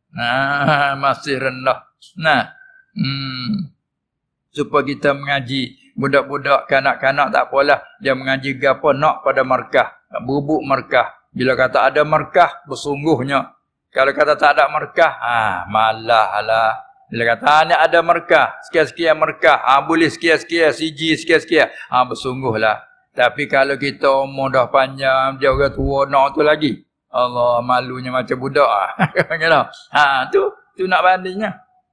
Ha, masih rendah. Nah, hmm, supaya kita mengaji. Budak-budak, kanak-kanak tak apalah. Dia mengaji apa nak pada markah. Bubuk markah. Bila kata ada markah, bersungguhnya. Kalau kata tak ada markah, ah, malah lah. Bila kata ni ada markah, sekian-sekian markah, ah, boleh sekian-sekian, siji sekian-sekian, ah, bersungguhlah. Tapi kalau kita umur dah panjang, dia orang tua nak tu lagi. Allah, malunya macam budak ah. Ha, tu tu nak bandingnya.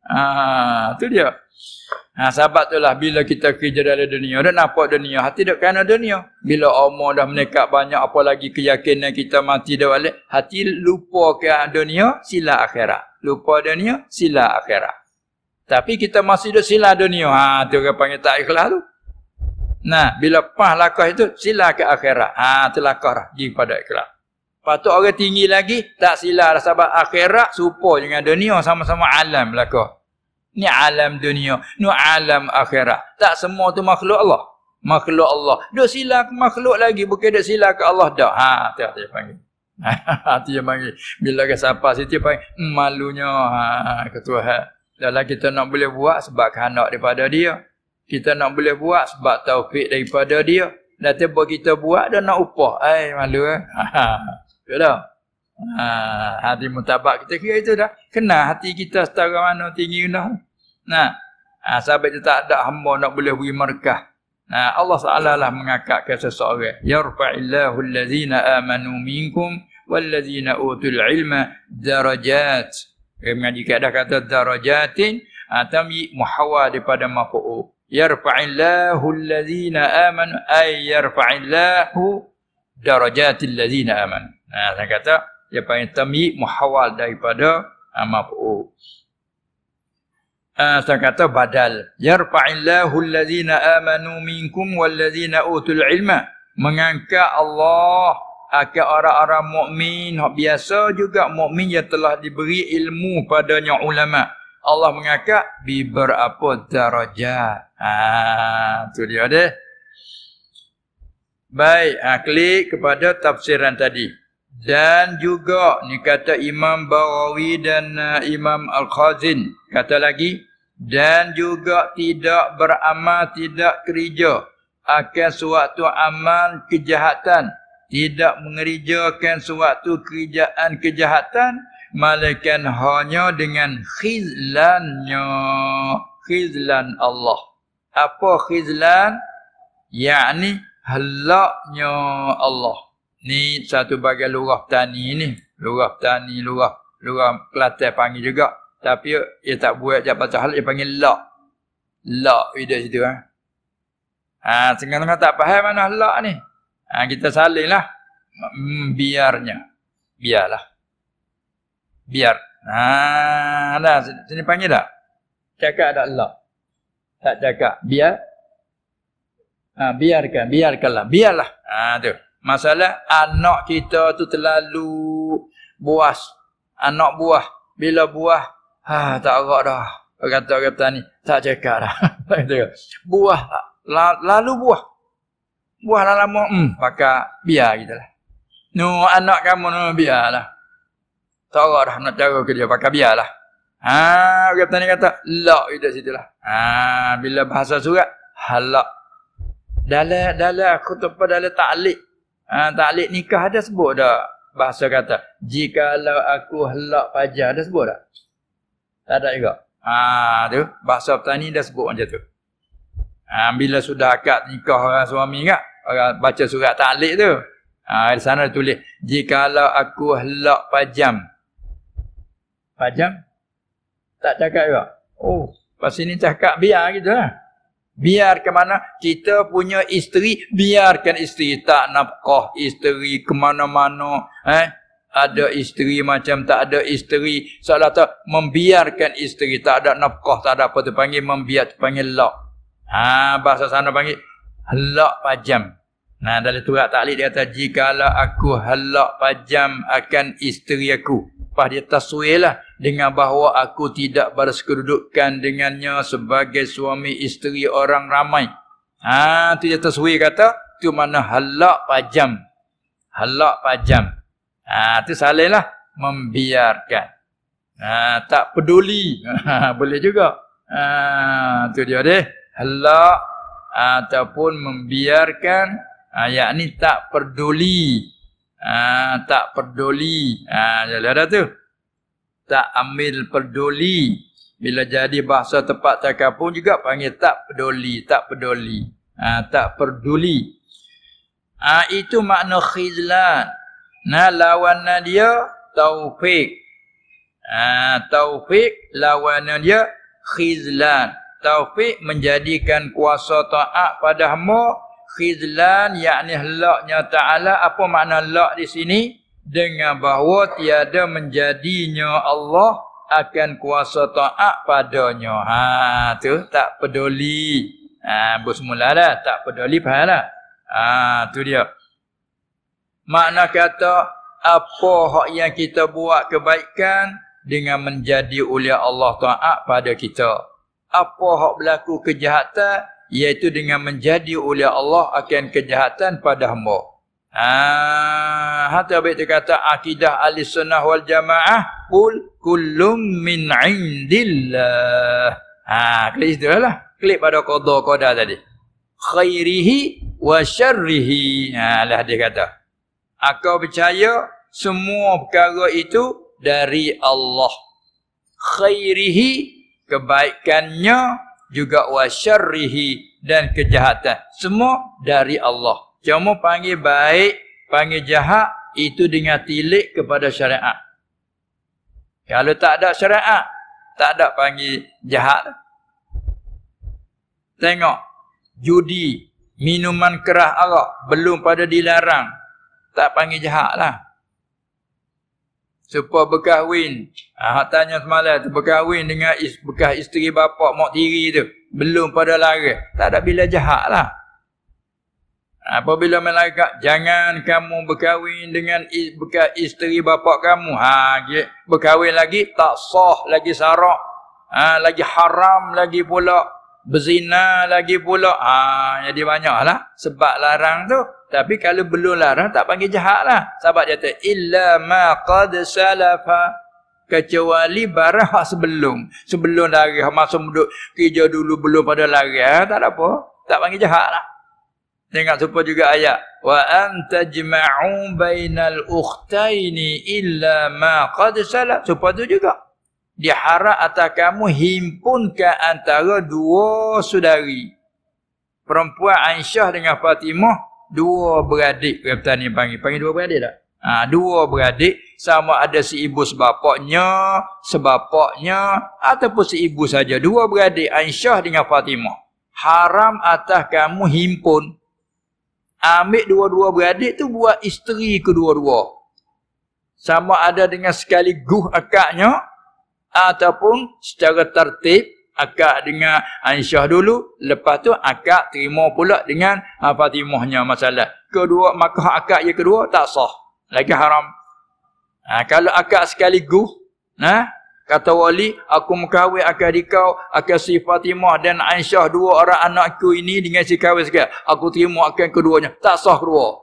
Ha, tu dia. Ha, sebab itulah bila kita kerja dalam dunia, dah nampak dunia, hati dah kena dunia. Bila umur dah menekat banyak, apa lagi keyakinan kita mati dah balik, hati lupa ke dunia, sila akhirat. Lupa dunia, sila akhirat. Tapi kita masih dah sila dunia. Ha, tu orang panggil tak ikhlas tu. Nah, bila pas lakah itu, sila ke akhirat. Ha, tu lakah dah, pergi pada ikhlas. Lepas tu orang tinggi lagi, tak sila dah sebab akhirat, serupa dengan dunia, sama-sama alam lakah. Ni alam dunia, ni alam akhirat. Tak semua tu makhluk Allah. Makhluk Allah. Duk sila ke makhluk lagi, bukan duk sila ke Allah dah. Ha, tu dia panggil. Ha, tu dia panggil. Bila ke siapa situ panggil, malunya. Ha, ketua ha. Dalam kita nak boleh buat sebab kehendak daripada dia. Kita nak boleh buat sebab taufik daripada dia. Dan tiba kita buat dan nak upah. Eh, malu eh. Ha, tu dah. Ha, hati mutabak kita kira itu dah. Kena hati kita setara mana tinggi rendah. Nah, ha, sebab itu tak ada hamba nak boleh beri markah. Nah, Allah Taala lah mengangkatkan seseorang. Yarfa'illahu allazina amanu minkum wallazina utul ilma darajat. Eh, mengaji kaedah kata darajatin, ha, tamyi muhawwal daripada maf'ul. Yarfa'illahu allazina amanu ay yarfa'illahu darajatil ladzina amanu. Nah, saya kata dia panggil tamyi muhawwal daripada uh, maf'ul. Uh, saya kata badal. Yarfa'illahu allazina amanu minkum wallazina utul ilma. Mengangkat Allah akan orang-orang mukmin biasa juga mukmin yang telah diberi ilmu padanya ulama. Allah mengangkat bi berapa darajat. Ah, tu dia deh. Baik, ha, klik kepada tafsiran tadi. Dan juga ni kata Imam Bawawi dan uh, Imam Al-Khazin kata lagi, dan juga tidak beramal, tidak kerja akan suatu amal kejahatan, tidak mengerjakan suatu kerjaan kejahatan malaikat hanya dengan khizlannya, khizlan Allah. Apa khizlan? Yakni halaknya Allah. Ni satu bagian lurah petani ni. Lurah petani, lurah, lurah Kelantan panggil juga. Tapi dia tak buat jabatan halak, dia panggil lak. Lak dia situ. Ha, ha tengah-tengah tak faham mana lak ni. Ha, kita salin lah. Hmm, biarnya. Biarlah. Biar. Ha, dah, sini panggil tak? Cakap tak lak? Tak cakap. Biar. Ha, biarkan, biarkanlah. Biarlah. Ha, tu. Masalah anak kita tu terlalu buas. Anak buah. Bila buah, ha, tak agak dah. Kata-kata ni, tak cakap dah. Buah. Lalu buah. Buah dah lama, hmm, pakai biar kita lah. No, anak kamu no, biarlah. Tak agak dah nak cara ke dia, pakai biarlah. Ha, kata ni kata, lak kita situ lah. Ha, bila bahasa surat, halak. Dalam, dalam khutbah, dalam ta'liq. Ha, ta'liq nikah ada sebut dah bahasa kata jikalau aku helak pajak, ada sebut tak? Tak ada juga. Ha, tu bahasa petani dah sebut macam tu. Ha, bila sudah akad nikah orang suami kan, orang baca surat ta'liq tu. Ha, di sana tulis jikalau aku helak pajam. Pajam? Tak cakap juga. Oh, pas ini cakap biar gitu lah. Biar ke mana kita punya isteri, biarkan isteri, tak nafkah isteri ke mana-mana. Eh? Ada isteri macam tak ada isteri. Salah tak membiarkan isteri, tak ada nafkah, tak ada apa tu panggil membiar, tu panggil lak. Ha, bahasa sana panggil halak pajam. Nah, dalam surat ta'liq dia kata jikalau aku halak pajam akan isteri aku. Lepas dia taswirlah dengan bahawa aku tidak bersekedudukan dengannya sebagai suami isteri orang ramai. Ha, tu dia taswir kata, tu mana halak pajam. Halak pajam. Ha, tu salahlah membiarkan. Ha, tak peduli. Ha, boleh juga. Ha, tu dia deh. Halak ataupun membiarkan, ha, yakni tak peduli. Ah, tak peduli. Ah, jadi ada tu. Tak ambil peduli. Bila jadi bahasa tepat cakap pun juga panggil tak peduli, tak peduli. Ah, tak peduli. Ah, itu makna khizlan. Nah, lawannya dia taufik. Ha, taufik lawanan dia khizlan. Taufik menjadikan kuasa taat pada hamba. Khizlan yakni helaknya ta'ala. Apa makna lak di sini? Dengan bahawa tiada menjadinya Allah akan kuasa taat padanya. Ha tu tak peduli. Ha bersemula dah, tak peduli faham dah. Ha tu dia. Makna kata apa hak yang kita buat kebaikan dengan menjadi ulia Allah taat pada kita. Apa hak berlaku kejahatan iaitu dengan menjadi ulia Allah akan kejahatan pada hamba. Ah, hatta baik tu kata akidah Ahlussunnah wal Jamaah kul kullum min indillah. Ha, klik itu lah. Klik pada qada qada tadi. Khairihi wa syarrihi. Ha, lah dia kata. Aku percaya semua perkara itu dari Allah. Khairihi kebaikannya juga wa syarrihi dan kejahatan. Semua dari Allah. Cuma panggil baik, panggil jahat, itu dengan tilik kepada syariat. Kalau tak ada syariat, tak ada panggil jahat. Tengok, judi, minuman keras arak, belum pada dilarang. Tak panggil jahat lah. Supaya berkahwin. Ah, tanya semalam tu, berkahwin dengan is, bekas isteri bapa, mak tiri tu. Belum pada larang. Tak ada bila jahat lah. Apabila malaikat, jangan kamu berkahwin dengan bekas isteri bapa kamu. Ha, berkahwin lagi tak sah, lagi sarak. Ha, lagi haram lagi pula. Berzina lagi pula. Ha, jadi banyaklah sebab larang tu. Tapi kalau belum larang tak panggil jahat lah. Sebab dia kata illa ma qad salafa, kecuali barang hak sebelum. Sebelum larang, masa duduk kerja dulu belum pada larang, tak ada apa. Tak panggil jahat lah. Tengok supaya juga ayat wa antajma'u bainal ukhtaini illa ma qad salaf. Supaya tu juga diharap atas kamu himpunkan antara dua saudari. Perempuan Aisyah dengan Fatimah, dua beradik. Kata ni panggil panggil dua beradik tak? Ha, dua beradik, sama ada si ibu sebapaknya, sebapaknya ataupun si ibu saja. Dua beradik Aisyah dengan Fatimah. Haram atas kamu himpun. Ambil dua-dua beradik tu buat isteri kedua-dua. Sama ada dengan sekaligus akaknya ataupun secara tertib akak dengan Aisyah dulu, lepas tu akak terima pula dengan Fatimahnya masalah. Kedua maka akak yang kedua tak sah. Lagi haram. Ha, kalau akak sekaligus, nah, kata wali, aku mengkahwin akak dikau, akak si Fatimah dan Aisyah, dua orang anakku ini dengan si kahwin sekali. Aku terima akan keduanya. Tak sah kedua.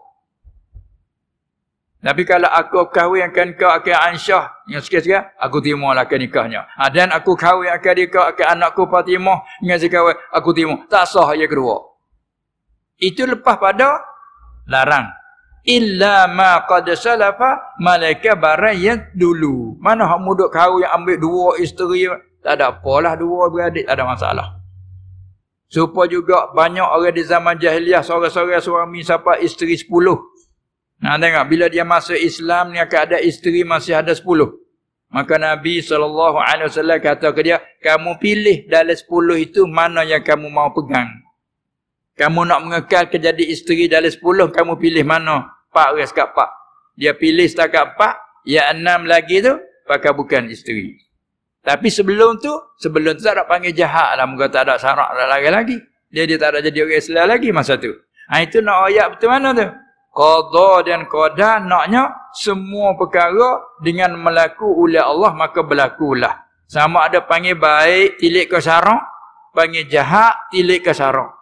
Tapi kalau aku kahwin akan kau akan Aisyah yang sikit-sikit, aku terima lah akan nikahnya. Ha, dan aku kahwin akan dikau akan anakku Fatimah dengan si kahwin, aku terima. Tak sah yang kedua. Itu lepas pada larang. Illa ma qad salafa, malaikat barang yang dulu. Mana hak muda kahwin ambil dua isteri, tak ada apalah, dua beradik, tak ada masalah. Supaya juga banyak orang di zaman jahiliah, seorang-seorang suami sampai isteri sepuluh. Nah tengok, bila dia masuk Islam ni akan ada isteri masih ada sepuluh. Maka Nabi sallallahu alaihi wasallam kata ke dia, kamu pilih dalam sepuluh itu mana yang kamu mau pegang. Kamu nak mengekal ke jadi isteri dalam sepuluh, kamu pilih mana? Empat orang sekat empat. Dia pilih setakat empat, yang enam lagi tu, pakai bukan isteri. Tapi sebelum tu, sebelum tu tak ada panggil jahat lah. Muka tak ada syarat lagi lagi. Dia, dia tak ada jadi orang Islam lagi masa tu. Ha, itu nak ayat betul mana tu? Qadha dan qadar naknya semua perkara dengan melaku oleh Allah, maka berlakulah. Sama ada panggil baik, tilik ke syarat. Panggil jahat, tilik ke syarat.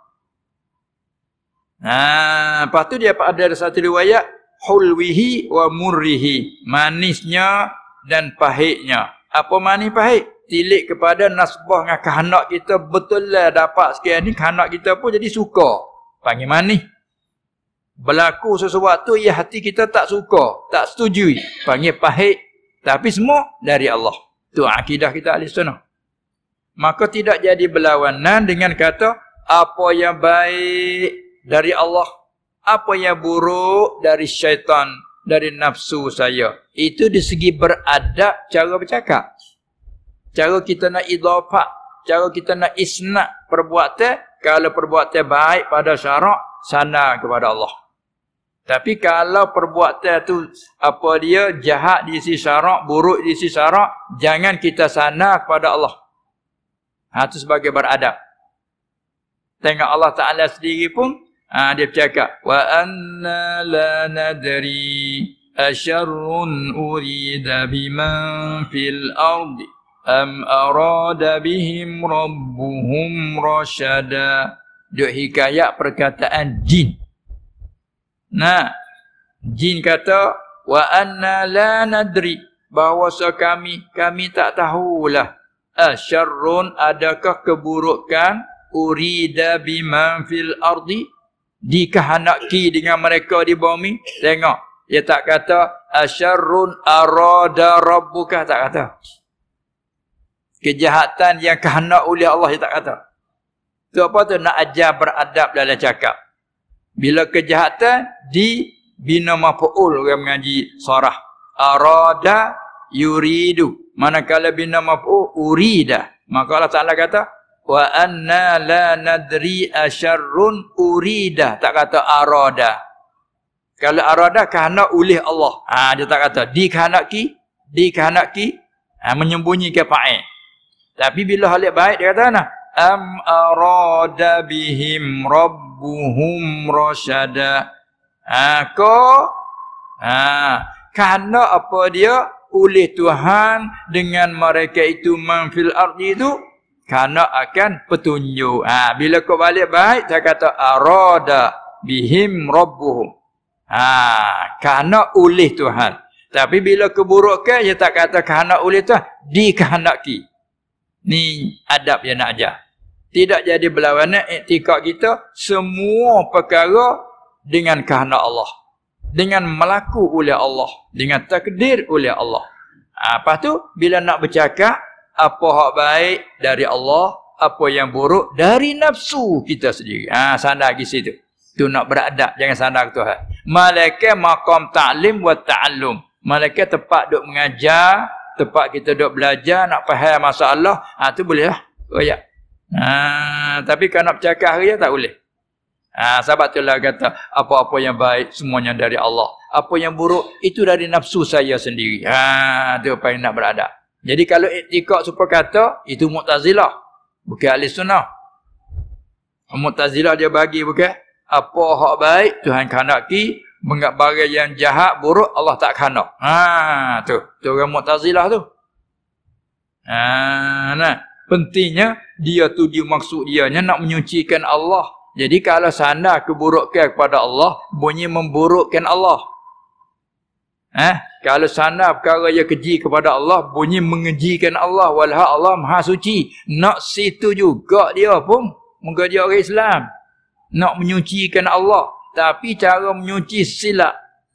Nah, lepas tu dia ada satu riwayat hulwihi wa murrihi, manisnya dan pahitnya. Apa manis pahit? Tilik kepada nasbah dengan kehendak kita, betul lah dapat sekian ni, kehendak kita pun jadi suka. Panggil manis. Berlaku sesuatu yang hati kita tak suka, tak setujui, panggil pahit. Tapi semua dari Allah. Tu akidah kita Ahlussunnah. Maka tidak jadi berlawanan dengan kata apa yang baik dari Allah, apa yang buruk dari syaitan, dari nafsu saya. Itu di segi beradab cara bercakap. Cara kita nak idhafah, cara kita nak isnad perbuatan, kalau perbuatan baik pada syarak, sana kepada Allah. Tapi kalau perbuatan tu apa dia jahat di sisi syarak, buruk di sisi syarak, jangan kita sana kepada Allah. Ha, itu sebagai beradab. Tengok Allah Ta'ala sendiri pun, ha, dia bercakap, wa anna la nadri asyarrun urida biman fil ardi am arada bihim rabbuhum rasyada. Dia hikayat perkataan jin. Nah, jin kata, wa anna la nadri, bahawa kami, kami tak tahulah, asyarrun, adakah keburukan, urida biman fil ardi, dikehendaki dengan mereka di bumi. Tengok, dia tak kata asyarrun arada rabbuka, tak kata. Kejahatan yang kehendak oleh Allah, dia tak kata. Itu apa tu? Nak ajar beradab dalam cakap. Bila kejahatan di bina maf'ul, orang mengaji sarah. Arada yuridu. Manakala bina maf'ul urida, maka Allah Ta'ala kata wa anna la nadri asyarrun urida, tak kata arada. Kalau arada kehendak oleh Allah, ha, dia tak kata dikehendaki, dikehendaki, ha, menyembunyikan fa'il. Tapi bila hal baik dia kata nah, am arada bihim rabbuhum rasyada. Ha, ko ha, kehendak apa dia oleh Tuhan dengan mereka itu man fil ardi itu, kerana akan petunjuk. Ha, bila kau balik baik, saya kata arada bihim rabbuhum. Ha, kerana oleh Tuhan. Tapi bila keburukan, dia tak kata kerana oleh Tuhan, dikehendaki. Ni adab yang nak ajar. Tidak jadi berlawanan iktikad kita, semua perkara dengan kehendak Allah. Dengan melaku oleh Allah. Dengan takdir oleh Allah. Ha, lepas tu, bila nak bercakap, apa hak baik dari Allah, apa yang buruk dari nafsu kita sendiri. Ah, ha, sandar di situ. Tu nak beradab, jangan sandar ke Tuhan. Malaikat maqam ta'lim wa ta'allum. Malaikat tempat duk mengajar, tempat kita duk belajar, nak faham masalah, ah ha, tu boleh lah. Oh ya. Ha, tapi kalau nak bercakap hari tak boleh. Ah, ha, sebab itulah kata apa-apa yang baik semuanya dari Allah. Apa yang buruk itu dari nafsu saya sendiri. Ha, tu apa yang nak beradab. Jadi kalau iktikad seperkata, itu Mu'tazilah. Bukan Ahli Sunnah. Mu'tazilah dia bagi bukan. Apa hak baik, Tuhan kehendaki. Barang yang jahat, buruk, Allah tak kehendak. Ha, tu. Tu orang Mu'tazilah tu. Ha, nah. Pentingnya, dia tu dia maksud dia nak menyucikan Allah. Jadi kalau sandar keburukan kepada Allah, bunyi memburukkan Allah. Eh, kalau sana perkara yang keji kepada Allah, bunyi mengejikan Allah. Walha Allah maha suci. Nak situ juga dia pun, muka dia orang Islam. Nak menyucikan Allah. Tapi cara menyuci silap.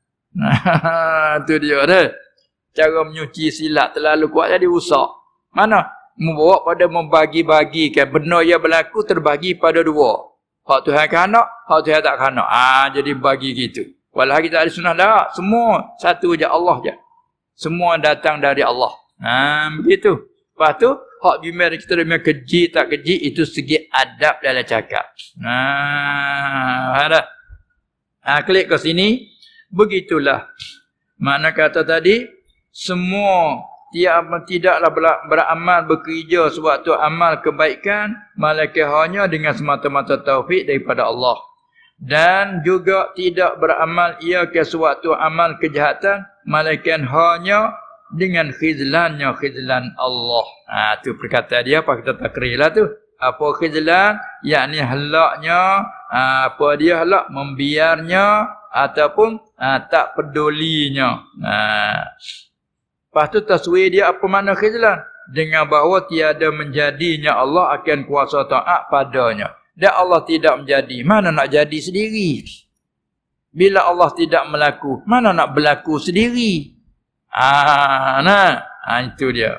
Nah, tu dia dah. Cara menyuci silap terlalu kuat jadi rusak. Mana? Membawa pada membagi-bagikan. Benar yang berlaku terbagi pada dua. Hak Tuhan kehendak, hak Tuhan tak kehendak. Ah, jadi bagi gitu. Walau kita Ahli Sunnah dah, semua satu je Allah je. Semua datang dari Allah. Ha, begitu. Lepas tu, hak bimbang kita dengan keji tak keji, itu segi adab dalam cakap. Ha, ada. Ha, klik ke sini. Begitulah. Makna kata tadi, semua tiap tidaklah beramal bekerja suatu amal kebaikan, malaikat hanya dengan semata-mata taufik daripada Allah. Dan juga tidak beramal ia ke suatu amal kejahatan, malaikat hanya dengan khizlannya, khizlan Allah. Ha, tu perkataan dia, apa kita takrirlah tu. Apa khizlan? Yakni halaknya, ha, apa dia halak? Membiarnya, ataupun ha, tak pedulinya. Ha. Lepas tu taswir dia apa makna khizlan? Dengan bahawa tiada menjadinya Allah akan kuasa taat padanya. Dan Allah tidak menjadi, mana nak jadi sendiri? Bila Allah tidak melaku, mana nak berlaku sendiri? Ah, nah, ah, itu dia.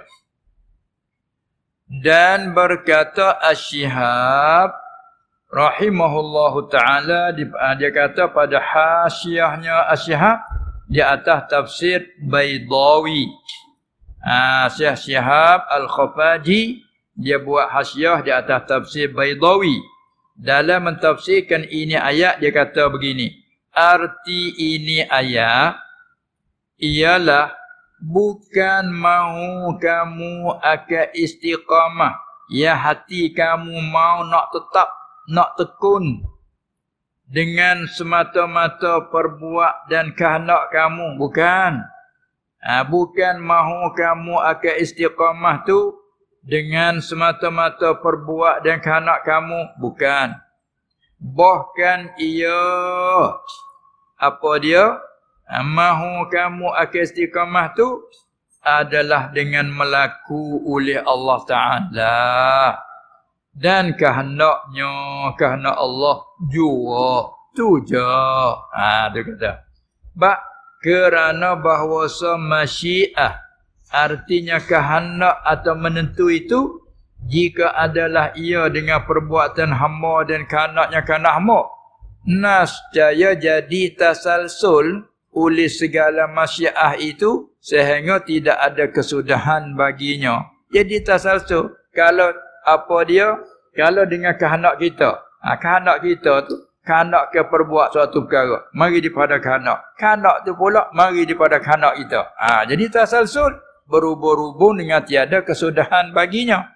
Dan berkata Asy-Syihab rahimahullahu ta'ala, dia kata pada hasyiahnya Asy-Syihab, di atas tafsir Baydawi. Ah, Syekh Syihab Al-Khafaji dia buat hasyiah di atas tafsir Baydawi. Dalam mentafsirkan ini ayat dia kata begini. Arti ini ayat ialah bukan mahu kamu akan istiqamah. Ya hati kamu mau nak tetap, nak tekun dengan semata-mata perbuat dan kehendak kamu. Bukan. Ha, bukan mahu kamu akan istiqamah tu dengan semata-mata perbuat dan kehendak kamu. Bukan. Bahkan ia, apa dia? Ha, mahu kamu akan istiqamah tu adalah dengan melaku oleh Allah Ta'ala. Dan kehendaknya, kehendak Allah jua. Tu je. Ha, dia kata. Bak, kerana bahawasa masyiah, artinya kehendak atau menentu itu, jika adalah ia dengan perbuatan hamba dan kehendaknya kehendak hamba, nascaya jadi tasalsul oleh segala masyiah itu, sehingga tidak ada kesudahan baginya. Jadi tasalsul. Kalau apa dia? Kalau dengan kehendak kita. Ha, kehendak kita tu, kehendak ke perbuat suatu perkara. Mari daripada kehendak. Kehendak tu pula, mari daripada kehendak kita. Ha, jadi tasalsul. Berhubung-hubung dengan tiada kesudahan baginya.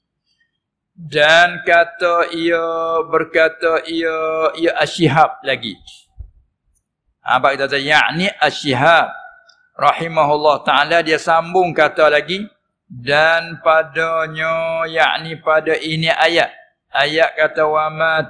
Dan kata ia, berkata ia, ia asyihab lagi. Apa kita kata, yakni asyihab rahimahullah ta'ala, dia sambung kata lagi, dan padanya, yakni pada ini ayat, ayat kata, wa ma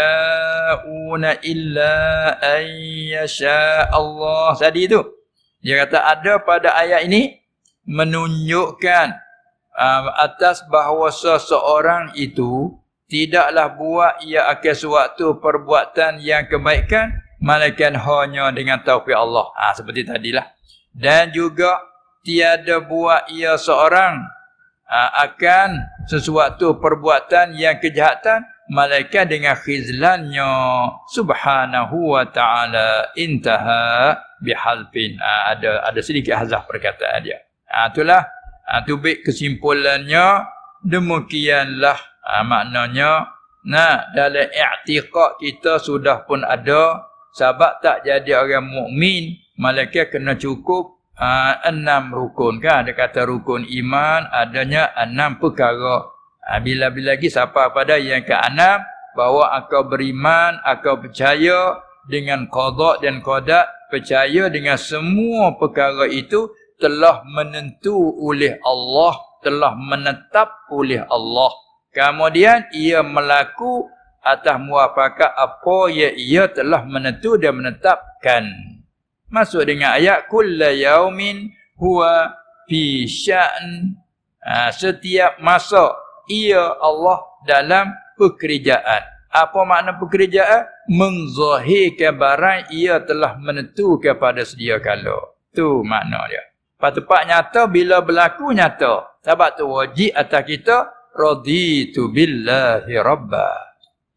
tasha'una illa an yasha Allah. Tadi tu, dia kata ada pada ayat ini, menunjukkan uh, atas bahawa seseorang itu, tidaklah buat ia akan suatu perbuatan yang kebaikan, melainkan hanya dengan taufik Allah. Ha, seperti tadilah. Dan juga tiada buat ia seorang uh, akan sesuatu perbuatan yang kejahatan, melainkan dengan khizlannya subhanahu wa ta'ala. Intaha bihalfin. Ha, ada ada sedikit hazaf perkataan dia. Ha, itulah. Ha, tu baik kesimpulannya. Demikianlah ha, maknanya. Nah, dalam i'tiqad kita sudah pun ada. Sebab tak jadi orang mukmin, malaikat kena cukup uh, enam rukun kan. Dia kata rukun iman adanya enam perkara. Uh, bila-bila lagi siapa pada yang keenam, bahawa engkau beriman, engkau percaya dengan qada dan qadar, percaya dengan semua perkara itu telah menentu oleh Allah, telah menetap oleh Allah. Kemudian ia melaku atas muafakat apa yang ia telah menentu dan menetapkan. Masuk dengan ayat kulla yaumin huwa fi sya'n. Ha, setiap masa ia Allah dalam pekerjaan. Apa makna pekerjaan? Menzahirkan barang ia telah menentu kepada sedia kala. Tu makna dia. Tepat nyata bila berlaku nyata. Sebab tu wajib atas kita raditu billahi rabba.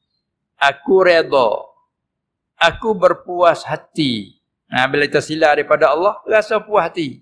Aku redha. Aku berpuas hati. Nah, bila kita sila daripada Allah, rasa puas hati.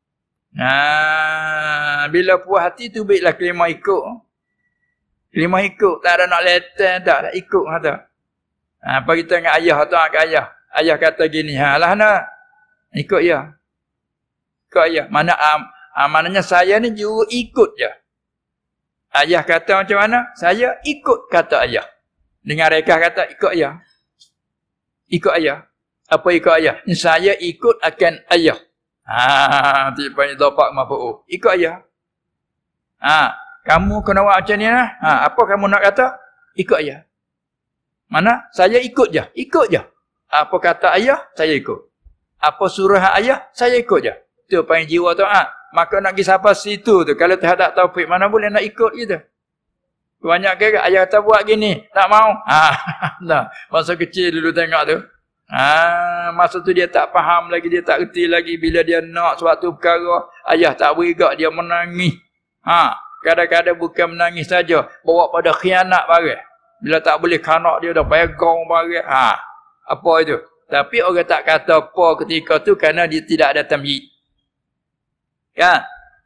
Nah, bila puas hati tu baiklah kelima ikut. Kelima ikut. Tak ada nak letak, tak ada ikut. Kata. Nah, apa kita dengan ayah atau dengan ayah. Ayah kata gini, ha lah nak. Ikut ya. Ikut ayah. Mana, ah, ah, maknanya saya ni juga ikut je. Ayah kata macam mana? Saya ikut kata ayah. Dengan rekah kata, ikut ayah. Ikut ayah. Apa ikut ayah? Saya ikut akan ayah. Haa, tiba-tiba dapat mafu'u. Ikut ayah. Haa, kamu kena buat macam ni lah. Haa, apa kamu nak kata? Ikut ayah. Mana? Saya ikut je. Ikut je. Apa kata ayah? Saya ikut. Apa suruh ayah? Saya ikut je. Itu panggil jiwa ta'at. Maka nak pergi sampai situ tu. Kalau tak ada taufik, mana boleh nak ikut gitu. Banyak ke ayah kata buat gini, tak mau. Ha, nah, masa kecil dulu tengok tu. Ha, masa tu dia tak faham lagi, dia tak reti lagi bila dia nak suatu perkara, ayah tak beri gak, dia menangis. Ha, kadang-kadang bukan menangis saja, bawa pada khianat barang. Bila tak boleh kanak dia dah pegang barang. Ha, apa itu? Tapi orang tak kata apa ketika tu kerana dia tidak ada tamyiz. Kan?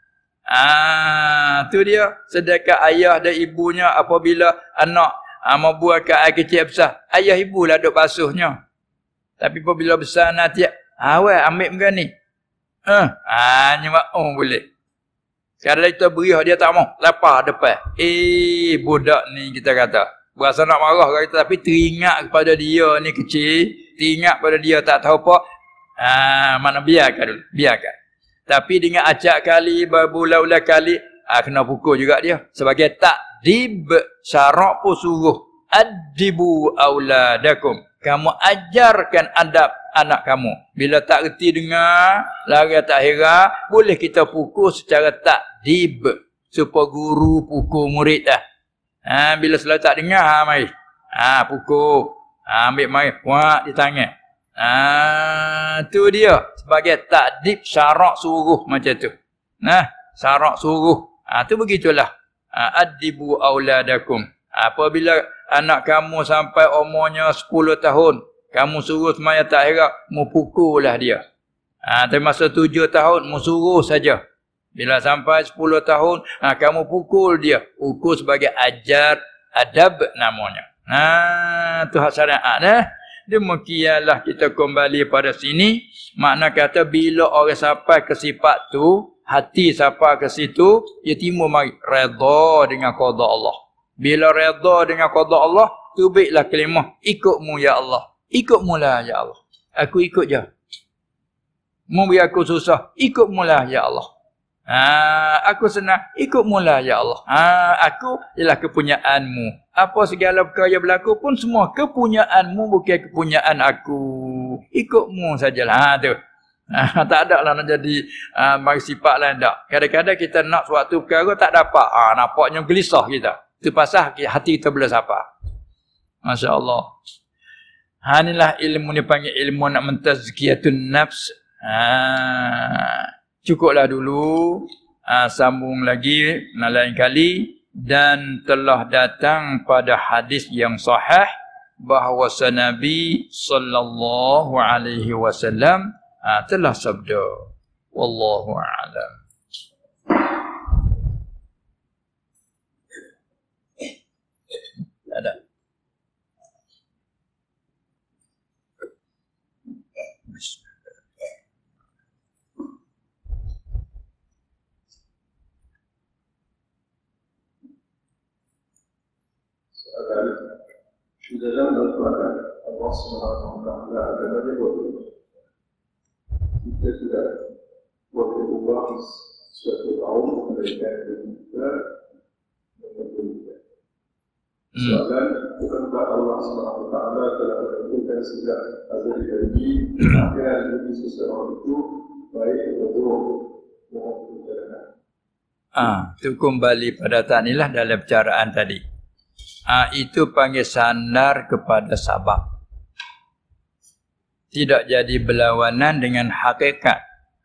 Ah, tu dia. Sedangkan ayah dan ibunya apabila anak ah, membuangkan air kecil besar, ayah ibu lah duk basuhnya. Tapi apabila besar nanti, awal ambil macam ni. Ha, ah, nyemak oh boleh. Kalau kita beriah dia tak mau, lapar depan. Eh, budak ni kita kata. Berasa nak marah kat kita tapi teringat kepada dia ni kecil, teringat pada dia tak tahu apa. Ah, mana biarkan dulu, biarkan. Tapi dengan acak kali, berulang-ulang kali, ah, kena pukul juga dia. Sebagai takdib, syarak pun suruh. Adibu auladakum. Kamu ajarkan adab anak kamu. Bila tak reti dengar, lari tak heran, boleh kita pukul secara takdib. Supaya guru pukul murid dah. Ha, bila selalu tak dengar, ha, mari. Ha, pukul. Ha, ambil mari. Wah, di tangan. Ah, tu dia sebagai takdib syarak suruh macam tu. Nah, syarak suruh. Ah, tu begitulah. Ah, adibu auladakum. Apabila anak kamu sampai umurnya sepuluh tahun, kamu suruh semaya tak herak, mu pukullah dia. Ah, tapi masa tujuh tahun mu suruh saja. Bila sampai sepuluh tahun, ah, kamu pukul dia. Pukul sebagai ajar adab namanya. Nah, tu hak syariat dah. Demikianlah kita kembali pada sini. Makna kata bila orang sampai ke sifat tu, hati sampai ke situ, dia timbul mari redha dengan qada Allah. Bila redha dengan qada Allah, tubiklah kalimah ikutmu ya Allah. Ikutmu lah ya Allah. Aku ikut je. Mu biar aku susah, ikutmu lah ya Allah. Ha, aku senang, ikutmu lah ya Allah. Ha, aku ialah kepunyaanmu. Apa segala perkara yang berlaku pun semua kepunyaanmu, bukan kepunyaan aku. Ikutmu sajalah. Ha, tu. Ha, tak ada lah nak jadi ha, mari sifat lain tak. Kadang-kadang kita nak suatu perkara tak dapat. Ha, nampaknya gelisah kita. Itu pasal hati kita boleh siapa. Masya Allah. Ha, inilah ilmu ni panggil ilmu nak mentazkiyatun nafs. Ha, cukuplah dulu. Ha, sambung lagi nak lain kali. Dan telah datang pada hadis yang sahih bahawa Nabi sallallahu alaihi wasallam ha, telah sabda, wallahu a'lam. Ada. Di dalam Al-Quran Allah Subhanahu wa Ta'ala ada banyak waktu kita sudah waktu Allah suatu kaum mereka kita menentukan soalan bukankah Allah Subhanahu wa Ta'ala telah menentukan sejak azali lagi akan bagi seseorang itu baik atau buruk mohon perjalanan. Ah, itu kembali pada tanilah dalam bicaraan tadi. Ah, itu panggil sandar kepada sabab. Tidak jadi berlawanan dengan hakikat.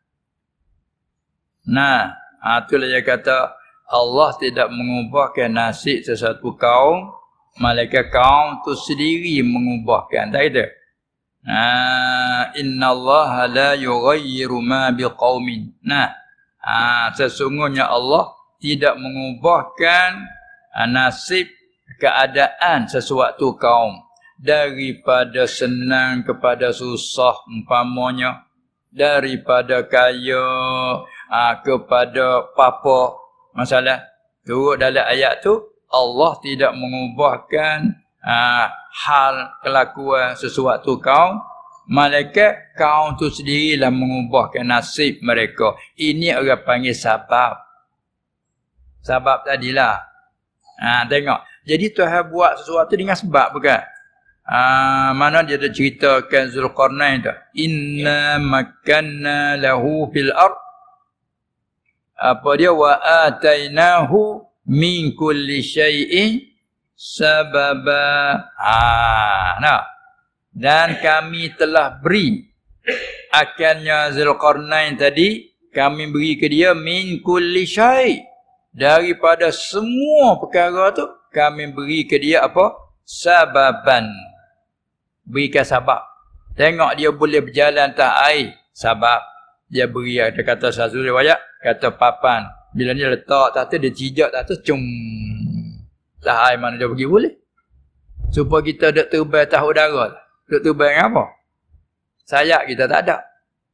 Nah, ah, itulah dia kata Allah tidak mengubahkan nasib sesuatu kaum, malaikat kaum tu sendiri mengubahkan. Tak itu? Nah, innallaha la yughayyiru ma biqaumin. Nah, ah, sesungguhnya Allah tidak mengubahkan ah, nasib keadaan sesuatu kaum daripada senang kepada susah umpamanya, daripada kaya aa, kepada papa. Masalah turut dalam ayat tu Allah tidak mengubahkan aa, hal kelakuan sesuatu kaum, malaikat kaum tu sendirilah mengubahkan nasib mereka. Ini orang panggil sabab. Sabab tadilah. Ha, tengok. Jadi Tuhan buat sesuatu dengan sebab bukan? Ah, mana dia ada ceritakan Zulqarnain tu. Inna makanna lahu fil ard. Apa dia? Wa atainahu min kulli syai'in sababa. Ah, nah. Dan kami telah beri akannya Zulqarnain tadi, kami beri ke dia min kulli syai'. Daripada semua perkara tu kami beri ke dia apa? Sababan. Berikan sabab. Tengok dia boleh berjalan atas air. Sebab dia beri, dia kata satu riwayat, kata papan. Bila dia letak atas tu, dia cijak atas tu, cum. Atas air mana dia pergi boleh. Supaya kita duduk terbang atas udara. Duduk terbang dengan apa? Sayap kita tak ada.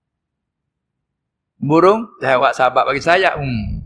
Burung, dah buat sabab bagi sayap. Hmm.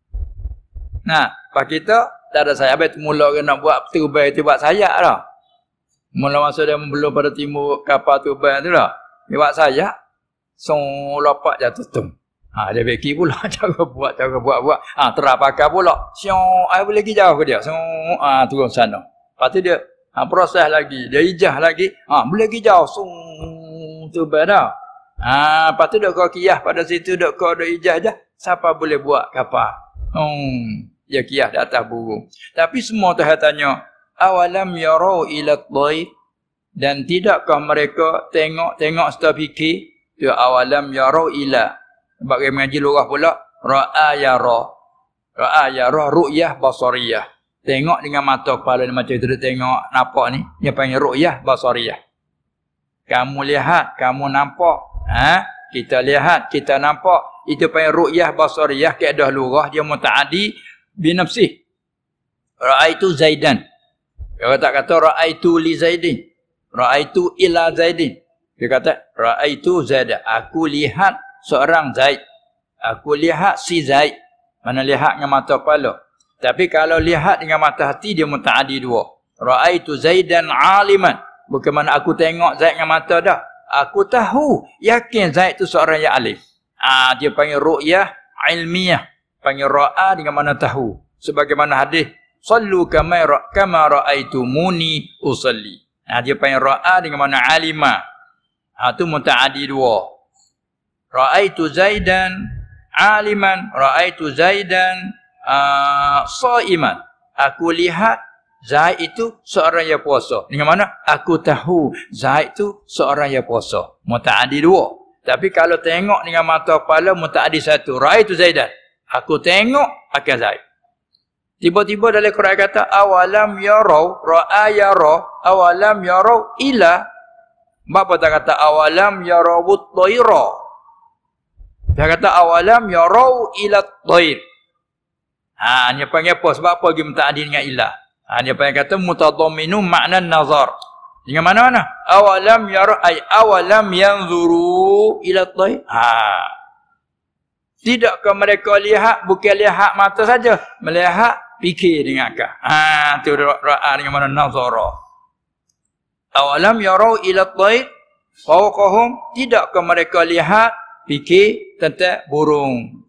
Nah, pak kita tak ada sayap. Habis mula nak buat terbang itu buat sayap dah. Mula masa dia membelum pada timur kapal terbang tu dah. Dia buat sayap. Song lopak jatuh tum. Ha, dia beki pula cara buat, cara buat-buat. Ha, terapakar pula. Siong, air boleh pergi jauh ke dia. Siong, ha, turun sana. Lepas tu dia ha, proses lagi. Dia ijah lagi. Ha, boleh pergi jauh. Song, terbang dah. Ha, lepas tu dok kau kiyah pada situ, dok kau dok ijah je. Siapa boleh buat kapal? Hmm, dia kiyah di atas burung. Tapi semua Tuhan tanya, awalam yarau ila at-tayr, dan tidakkah mereka tengok-tengok serta fikir? Tu awalam yarau ila. Sebab dia mengaji lurah pula, ra'a yara. Ra'a yara ru'yah basariyah. Tengok dengan mata kepala ni macam itu, dia tengok nampak ni, dia panggil ru'yah basariyah. Kamu lihat, kamu nampak. Ha? Kita lihat, kita nampak. Itu panggil ru'yah basariyah, kaedah lurah, dia muta'adi binafsih. Ra'aitu Zaidan. Dia tak kata ra'aitu li Zaidin. Ra'aitu ila Zaidin. Dia kata ra'aitu Zaidan. Aku lihat seorang Zaid. Aku lihat si Zaid. Mana lihat dengan mata kepala. Tapi kalau lihat dengan mata hati, dia muta'adi dua. Ra'aitu Zaidan aliman. Bukan mana aku tengok Zaid dengan mata dah. Aku tahu, yakin Zaid itu seorang yang alim. Ah, dia panggil ru'yah ilmiah. Panggil ra'a dengan mana tahu. Sebagaimana hadis, sallu kama ra'aitumuni usalli. Ah, dia panggil ra'a dengan mana alimah. Ah, tu muta'adi dua. Ra'aitu Zaidan aliman, ra'aitu Zaidan uh, sa'iman. Aku lihat Zaid itu seorang yang puasa. Dengan mana? Aku tahu Zaid itu seorang yang puasa. Muta'adi dua. Tapi kalau tengok dengan mata kepala, muta'adi satu. Ra'aitu Zaidan. Aku tengok akan Zaid. Tiba-tiba dalam Quran kata, awalam yarau, ra'a yarau, awalam yarau ila. Bapa tak kata awalam yarawut tayra. Dia kata awalam yarau ila tayr. Ha, dia panggil apa? Sebab apa pergi muta'adi dengan ilah? Ha, dia panggil kata mutadhamminu makna nazar. Dengan mana-mana? Awalam yarau ay awalam yanzuru ila tayr. Ha. Tidakkah mereka lihat, bukan lihat mata saja, melihat fikir dengan akal. Ha, tu ra'a dengan mana nazara. Awalam yarau ila tayr fawqahum, tidakkah mereka lihat fikir tentang burung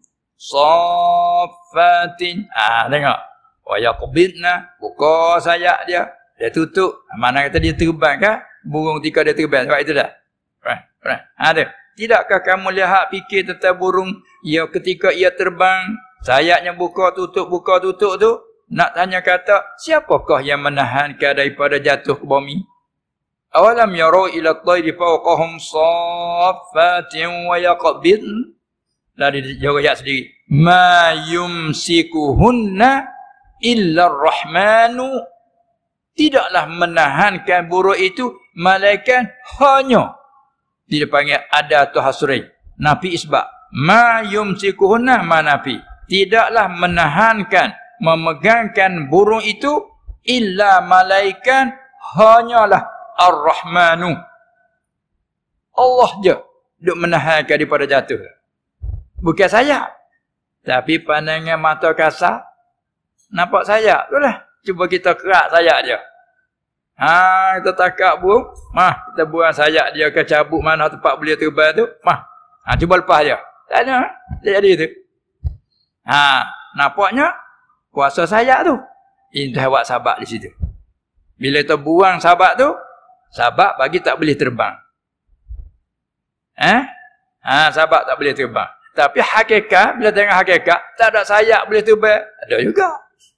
saffatin. Ah, tengok. Wa yaqbidna, buka sayap dia, dia tutup. Mana kata dia terbang kan? Burung ketika dia terbang, sebab itu dah. Right, right. Ada. Tidakkah kamu lihat fikir tentang burung, ia ketika ia terbang, sayapnya buka tutup buka tutup tu, nak tanya kata, siapakah yang menahankan daripada jatuh ke bumi? Awalam yarau ila at-tayri fawqahum saffatin wa yaqbid. Dari jaga ayat sendiri. Ma yumsikuhunna illa ar-rahmanu. Tidaklah menahankan burung itu malaikat hanya. Dia panggil ada atau hasri. Nafi isbah. Ma yumsikuhunna ma nafi. Tidaklah menahankan, memegangkan burung itu illa malaikat hanyalah Ar-Rahmanu. Allah je duk menahankan daripada jatuh. Bukan sayap. Tapi pandangan mata kasar, nampak sayap. Itulah. Cuba kita kerak sayap dia. Ha, kita takak burung. Mah, kita buang sayap dia ke cabut mana tempat boleh terbang tu. Mah. Ha, cuba lepas dia. Tak ada. Dia jadi tu. Ha, nampaknya kuasa sayap tu. Ini dah buat sabak di situ. Bila kita buang sabak tu, sabak bagi tak boleh terbang. Eh? Ha, sabak tak boleh terbang. Tapi hakikat, bila tengok hakikat, tak ada sayap boleh terbang. Ada juga.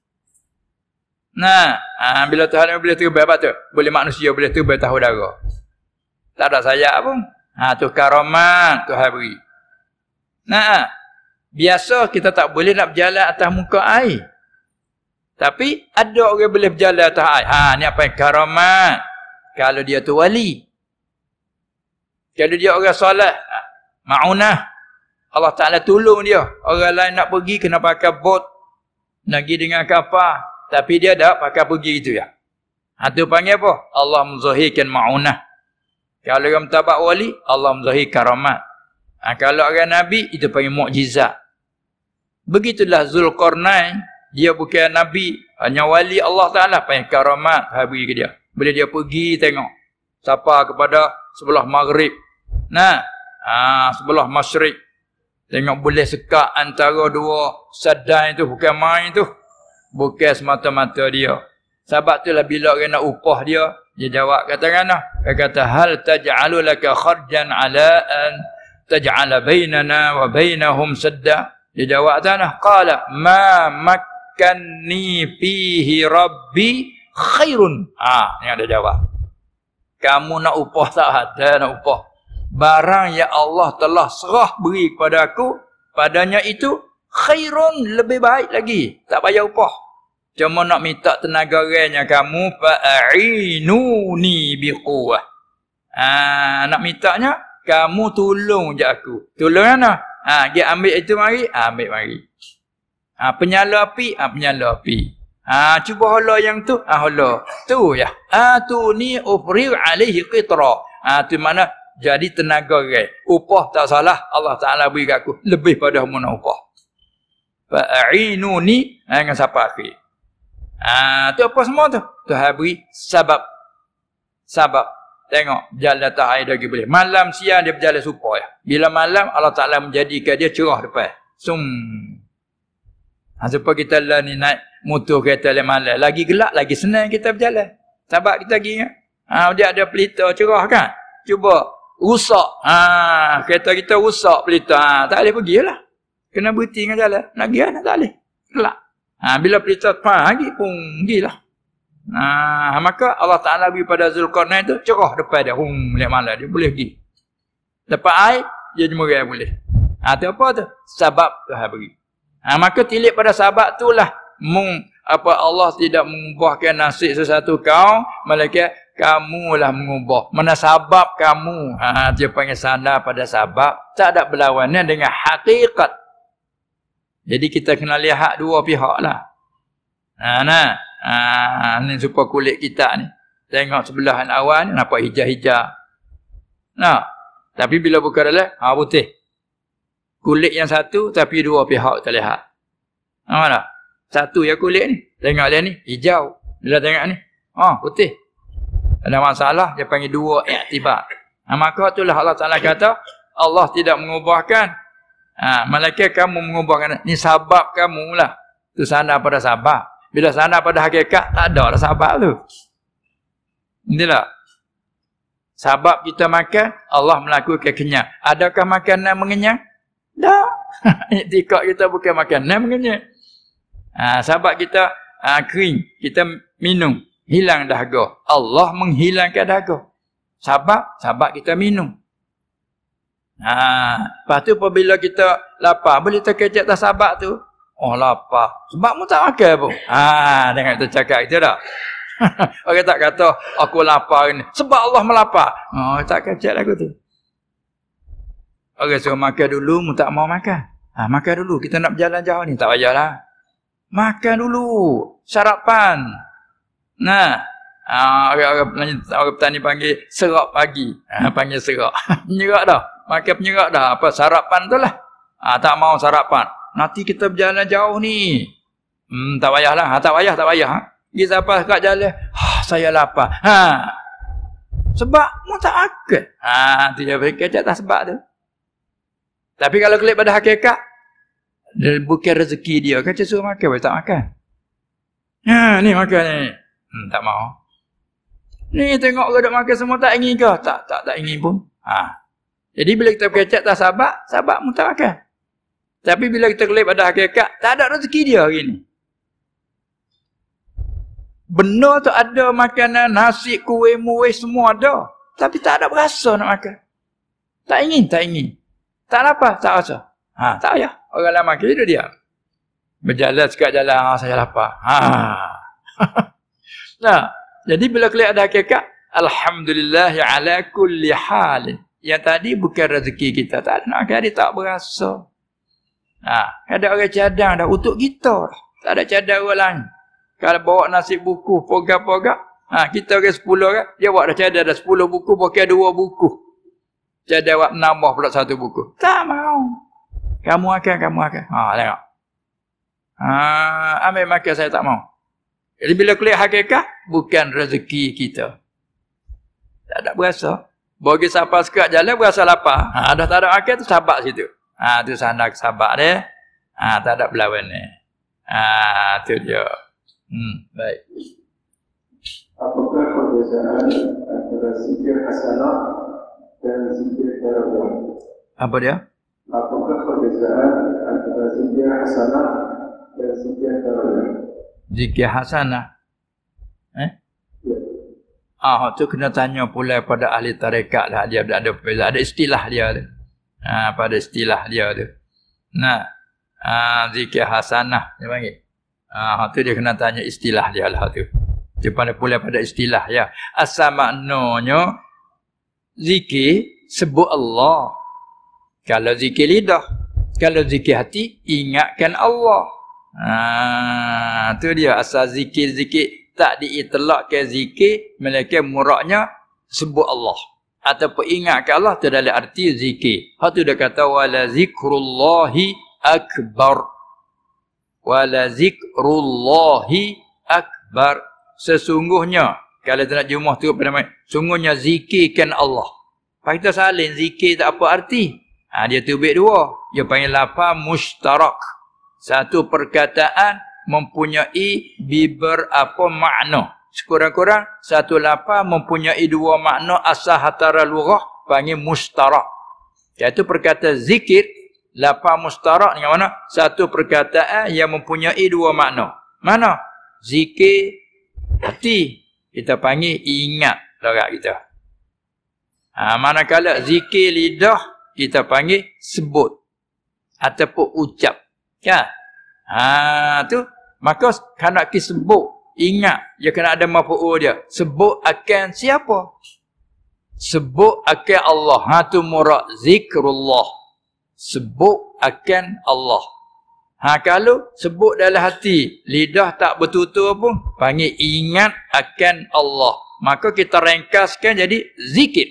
Nah, ha, bila Tuhan boleh terbang apa tu? Boleh manusia boleh terbang tahu udara. Tak ada sayap pun. Ha, tu karamat Tuhan beri. Nah, biasa kita tak boleh nak berjalan atas muka air. Tapi ada orang boleh berjalan atas air. Ha, ni apa yang karamat. Kalau dia tu wali. Kalau dia orang soleh, ma'unah, Allah Ta'ala tolong dia. Orang lain nak pergi kena pakai bot, nak pergi dengan kapal, tapi dia dah pakai pergi itu ya. Itu panggil apa? Allah menzahirkan ma'unah. Kalau orang tabak wali, Allah menzahir karamat. Ha, kalau orang Nabi, itu panggil mukjizat. Begitulah Zulkarnain, dia bukan Nabi, hanya wali Allah Ta'ala, panggil karamat, habis ke dia. Bila dia pergi tengok, sapa kepada sebelah maghrib. Nah, ha, sebelah masyrik. Tengok boleh sekat antara dua sadai tu, bukan main tu. Bukan semata-mata dia. Sebab itulah bila orang nak upah dia, dia jawab kata mana? Dia kata, hal taj'alu laka kharjan ala an taj'ala bainana wa bainahum sadda. Dia jawab tanah. Qala ma makkanni fihi rabbi khairun. Ah, ha, yang dia jawab. Kamu nak upah tak ada nak upah. Barang yang Allah telah serah beri kepada aku, padanya itu khairun, lebih baik lagi. Tak payah upah. Cuma nak minta tenaga orangnya kamu, fa'inuni biquwah. Ah, nak mintanya kamu tolong je aku. Tolong mana? Ah, dia ambil itu mari, ah, ambil mari. Ah, penyala api, ah, penyala api. Ah, cuba hala yang tu, ah, hala. Tu ya. Ah, tu ni ufriu alaihi qitra. Ah, tu mana? Jadi tenaga orang. Upah tak salah, Allah Ta'ala beri kat aku. Lebih pada mana upah. Fa'inuni dengan siapa akhir. Ah, tu apa semua tu? Tuhan beri sabab. Sabab. Tengok, jalan atas air lagi boleh. Malam siang dia berjalan supaya. Bila malam, Allah Ta'ala menjadikan dia cerah depan. Sum. Ha, supaya kita lah ni naik motor kereta malam. Lagi gelap, lagi senang kita berjalan. Sabab kita pergi. Ha, dia ada pelita cerah kan? Cuba. Rusak. Ha, kereta kita rusak pelita. Ha, tak boleh pergi lah. Kena berhenti dengan jalan. Nak pergi lah, tak boleh. Kelak. Ha, bila pelita pagi pun pergilah. Ha, maka Allah Ta'ala beri pada Zulkarnain tu cerah depan dia. Hum, lihat malam dia boleh pergi. Lepas air, dia jemurai boleh. Ha, tu apa tu? Sabab Tuhan beri. Ha, maka tilik pada sabab tu lah. Mung, apa Allah tidak mengubahkan nasib sesuatu kaum, melainkan kamulah mengubah. Mana sabab kamu. Ha, dia panggil sandar pada sabab. Tak ada berlawanan dengan hakikat. Jadi kita kena lihat dua pihak lah. Ha, nah. Ha, ni supaya kulit kita ni. Tengok sebelah awal ni, nampak hijau-hijau. Nah. Tapi bila buka dalam, ha, putih. Kulit yang satu, tapi dua pihak kita lihat. Ha, mana? Satu yang kulit ni. Tengok dia ni, hijau. Bila tengok ni, ha, putih. Ada masalah, dia panggil dua iktibar. Ha, maka itulah Allah Ta'ala kata, Allah tidak mengubahkan. Ha, malaikat kamu mengubahkan. Ni sabab kamu lah. Itu sana pada sabab. Bila sana pada hakikat, tak ada lah sabab tu. Inilah. Sabab kita makan, Allah melakukan kenyang. Adakah makanan mengenyang? Tak. Iktikad kita bukan makanan mengenyang. Ha, sabab kita ha, kering, kita minum. Hilang dahaga. Allah menghilangkan dahaga. Sabab, sabab kita minum. Ha, lepas tu apabila kita lapar, boleh terkejut tak sabab tu? Oh lapar. Sebab mu tak makan pun. Ha, tengok kita cakap itu dah. Orang tak kata aku lapar ni. Sebab Allah melapar. Oh, tak kecek lagu tu. Orang suruh makan dulu, mu tak mau makan. Ha, makan dulu. Kita nak berjalan jauh ni. Tak payahlah. Makan dulu. Sarapan. Nah. Ha, orang, orang petani panggil serak pagi. Ha, panggil serak. Penyerak dah. Makan penyerak dah. Apa sarapan tu lah. Ha, tak mau sarapan. Nanti kita berjalan jauh ni. Hmm, tak payahlah. Ha, tak payah, tak payah. Ha? Pergi sampai kat jalan. Ha, saya lapar. Ha. Sebab mu tak akal. Ha, tu dia berkata tak sebab tu. Tapi kalau klik pada hakikat, bukan rezeki dia. Kata suruh makan, boleh tak makan. Ha, ni makan ni. Hmm, tak mau. Ni tengok orang dah makan semua tak ingin ke? Tak, tak, tak ingin pun. Ha. Jadi bila kita berkata tak sabab, sabab mu tak makan. Tapi bila kita kelip pada hakikat, tak ada rezeki dia hari ni. Benar tu ada makanan, nasi, kuih, muih, semua ada. Tapi tak ada berasa nak makan. Tak ingin, tak ingin. Tak lapar, tak rasa. Ha, tak payah. Orang lain makan, itu dia. Berjalan sekat jalan, ha, saya lapar. Ha. Nah, jadi bila kelip ada hakikat, alhamdulillah ala kulli halin. Yang tadi bukan rezeki kita. Tak nak dia tak berasa. Ha, ada orang cadang dah untuk kita. Tak ada cadang orang lain. Kalau bawa nasib buku, pogak-pogak. Ha, kita orang sepuluh orang. Dia buat dah cadang dah sepuluh buku, pakai dua buku. Cadang buat menambah pula satu buku. Tak mau. Kamu akan, kamu akan. Ha, tengok. Ha, ambil makan saya tak mau. Jadi bila kuliah hakikat, bukan rezeki kita. Tak ada berasa. Bagi siapa sekat jalan, berasa lapar. Ha, dah tak ada makan tu sabar situ. Ha, tu sana sabar dia. Ha, tak ada berlawan ni. Ha, tu dia. Hmm, baik. Apakah perbezaan antara zikir hasanah dan zikir darabah? Apa dia? Apakah perbezaan antara zikir hasanah dan zikir darabah? Zikir hasanah. Eh? Ya. Ah, tu kena tanya pula pada ahli tarekat lah. Dia ada ada istilah dia tu. Ha, pada istilah dia tu. Nah, ha, zikir hasanah dia panggil. Ah, ha, tu dia kena tanya istilah dia lah tu. Dia pada pula pada istilah ya. Asal maknanya zikir sebut Allah. Kalau zikir lidah, kalau zikir hati ingatkan Allah. Ah, tu dia asal zikir-zikir tak diitlakkan zikir melainkan muraknya sebut Allah ataupun ingatkan Allah tu dalam arti zikir. Hak tu dia kata wala zikrullahi akbar. Wala zikrullahi akbar. Sesungguhnya kalau nak jumlah tu pada mai sungguhnya zikirkan Allah. Pak kita salin zikir tak apa arti. Ha, dia tubik dua. Dia panggil lafaz mushtarak. Satu perkataan mempunyai beberapa makna. Sekurang-kurang satu lafaz mempunyai dua makna asal hatara lughah panggil mushtarak. Iaitu perkataan zikir, lafaz mushtarak dengan mana? Satu perkataan yang mempunyai dua makna. Mana? Zikir hati. Kita panggil ingat lorak kita. Ha, manakala zikir lidah kita panggil sebut ataupun ucap. Ya. Ha, tu maka kalau kita sebut ingat dia kena ada maf'ul dia. Sebut akan siapa? Sebut akan Allah. Ha tu murad zikrullah. Sebut akan Allah. Ha kalau sebut dalam hati, lidah tak bertutur pun panggil ingat akan Allah. Maka kita ringkaskan jadi zikir.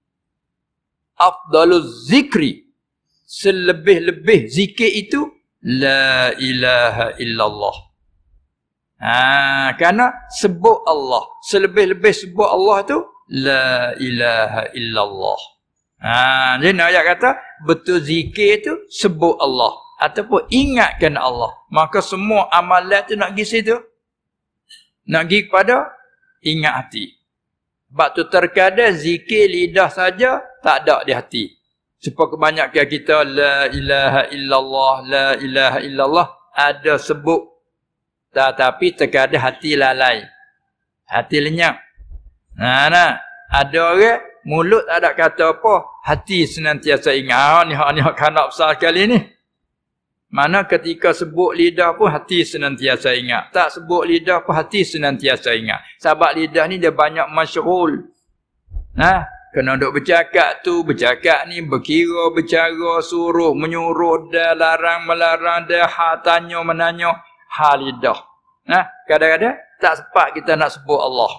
Afdaluz zikri. Selebih-lebih zikir itu la ilaha illallah. Ha, kerana sebut Allah. Selebih-lebih sebut Allah tu la ilaha illallah. Ha, jadi nak ayat kata betul zikir tu sebut Allah ataupun ingatkan Allah. Maka semua amalan tu nak pergi situ. Nak pergi kepada ingat hati. Sebab tu terkadang zikir lidah saja tak ada di hati. Sebab kebanyakan kita la ilaha illallah, la ilaha illallah ada sebut. Tetapi terkadang hati lalai. Hati lenyap. Nah, nah. Ada orang mulut tak ada kata apa, hati senantiasa ingat. Ah, ni hak ni hak kanak besar sekali ni. Mana ketika sebut lidah pun hati senantiasa ingat. Tak sebut lidah pun hati senantiasa ingat. Sebab lidah ni dia banyak masyghul. Nah, kena duk bercakap tu, bercakap ni, berkira, bercara, suruh, menyuruh, dah larang, melarang, dah hal tanya, menanya, hal lidah. Nah, kadang-kadang tak sempat kita nak sebut Allah.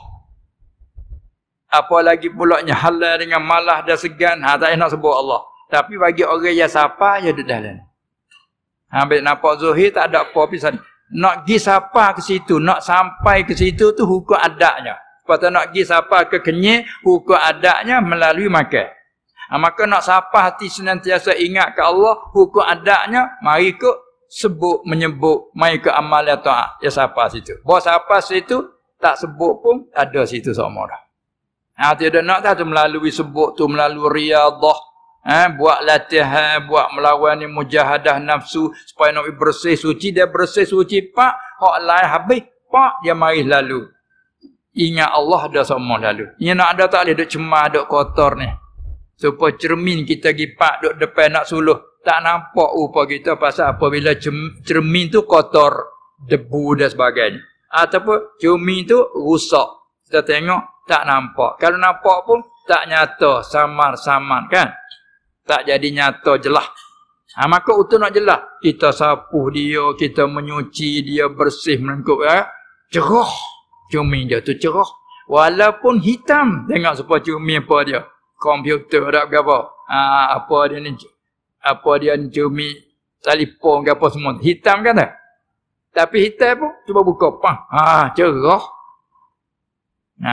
Apalagi pulaknya halal dengan malah dah segan, ha, tak nak sebut Allah. Tapi bagi orang yang sapa, dia duduk dalam. Ambil nampak zuhir, tak ada apa pisah. Nak pergi sapa ke situ, nak sampai ke situ tu hukum adaknya. Lepas nak pergi sapa ke kenyir, hukum adaknya melalui makan. Ha, maka nak sapa hati senantiasa ingat ke Allah, hukum adaknya, mari ke sebut, menyebut, mari ke amal ya ta'at, ya sapa situ. Bahawa sapa situ, tak sebut pun, ada situ semua dah. Ha, tidak nak tak tu melalui sebut tu, melalui riadah, ha, buat latihan, buat melawan mujahadah nafsu, supaya nak bersih suci, dia bersih suci, pak, hak lain habis, pak, dia mari lalu. Ingat Allah dah semua lalu. Ia nak ada tak boleh duk cemar, duk kotor ni. Supaya cermin kita gipak, duk depan nak suluh. Tak nampak rupa kita pasal apabila cermin tu kotor, debu dan sebagainya. Ataupun cermin tu rusak. Kita tengok, tak nampak. Kalau nampak pun, tak nyata, samar-samar kan. Tak jadi nyata jelas. Ha, maka untuk nak jelas, kita sapuh dia, kita menyuci dia bersih melengkup ya. Cerah. Cumi dia tu cerah. Walaupun hitam, tengok supaya cumi apa dia. Komputer tak apa. Ha, apa dia ni, apa dia ni cumi, telefon ke apa semua. Hitam kan tak? Tapi hitam pun, cuba buka. Pah. Ha, cerah. Ha,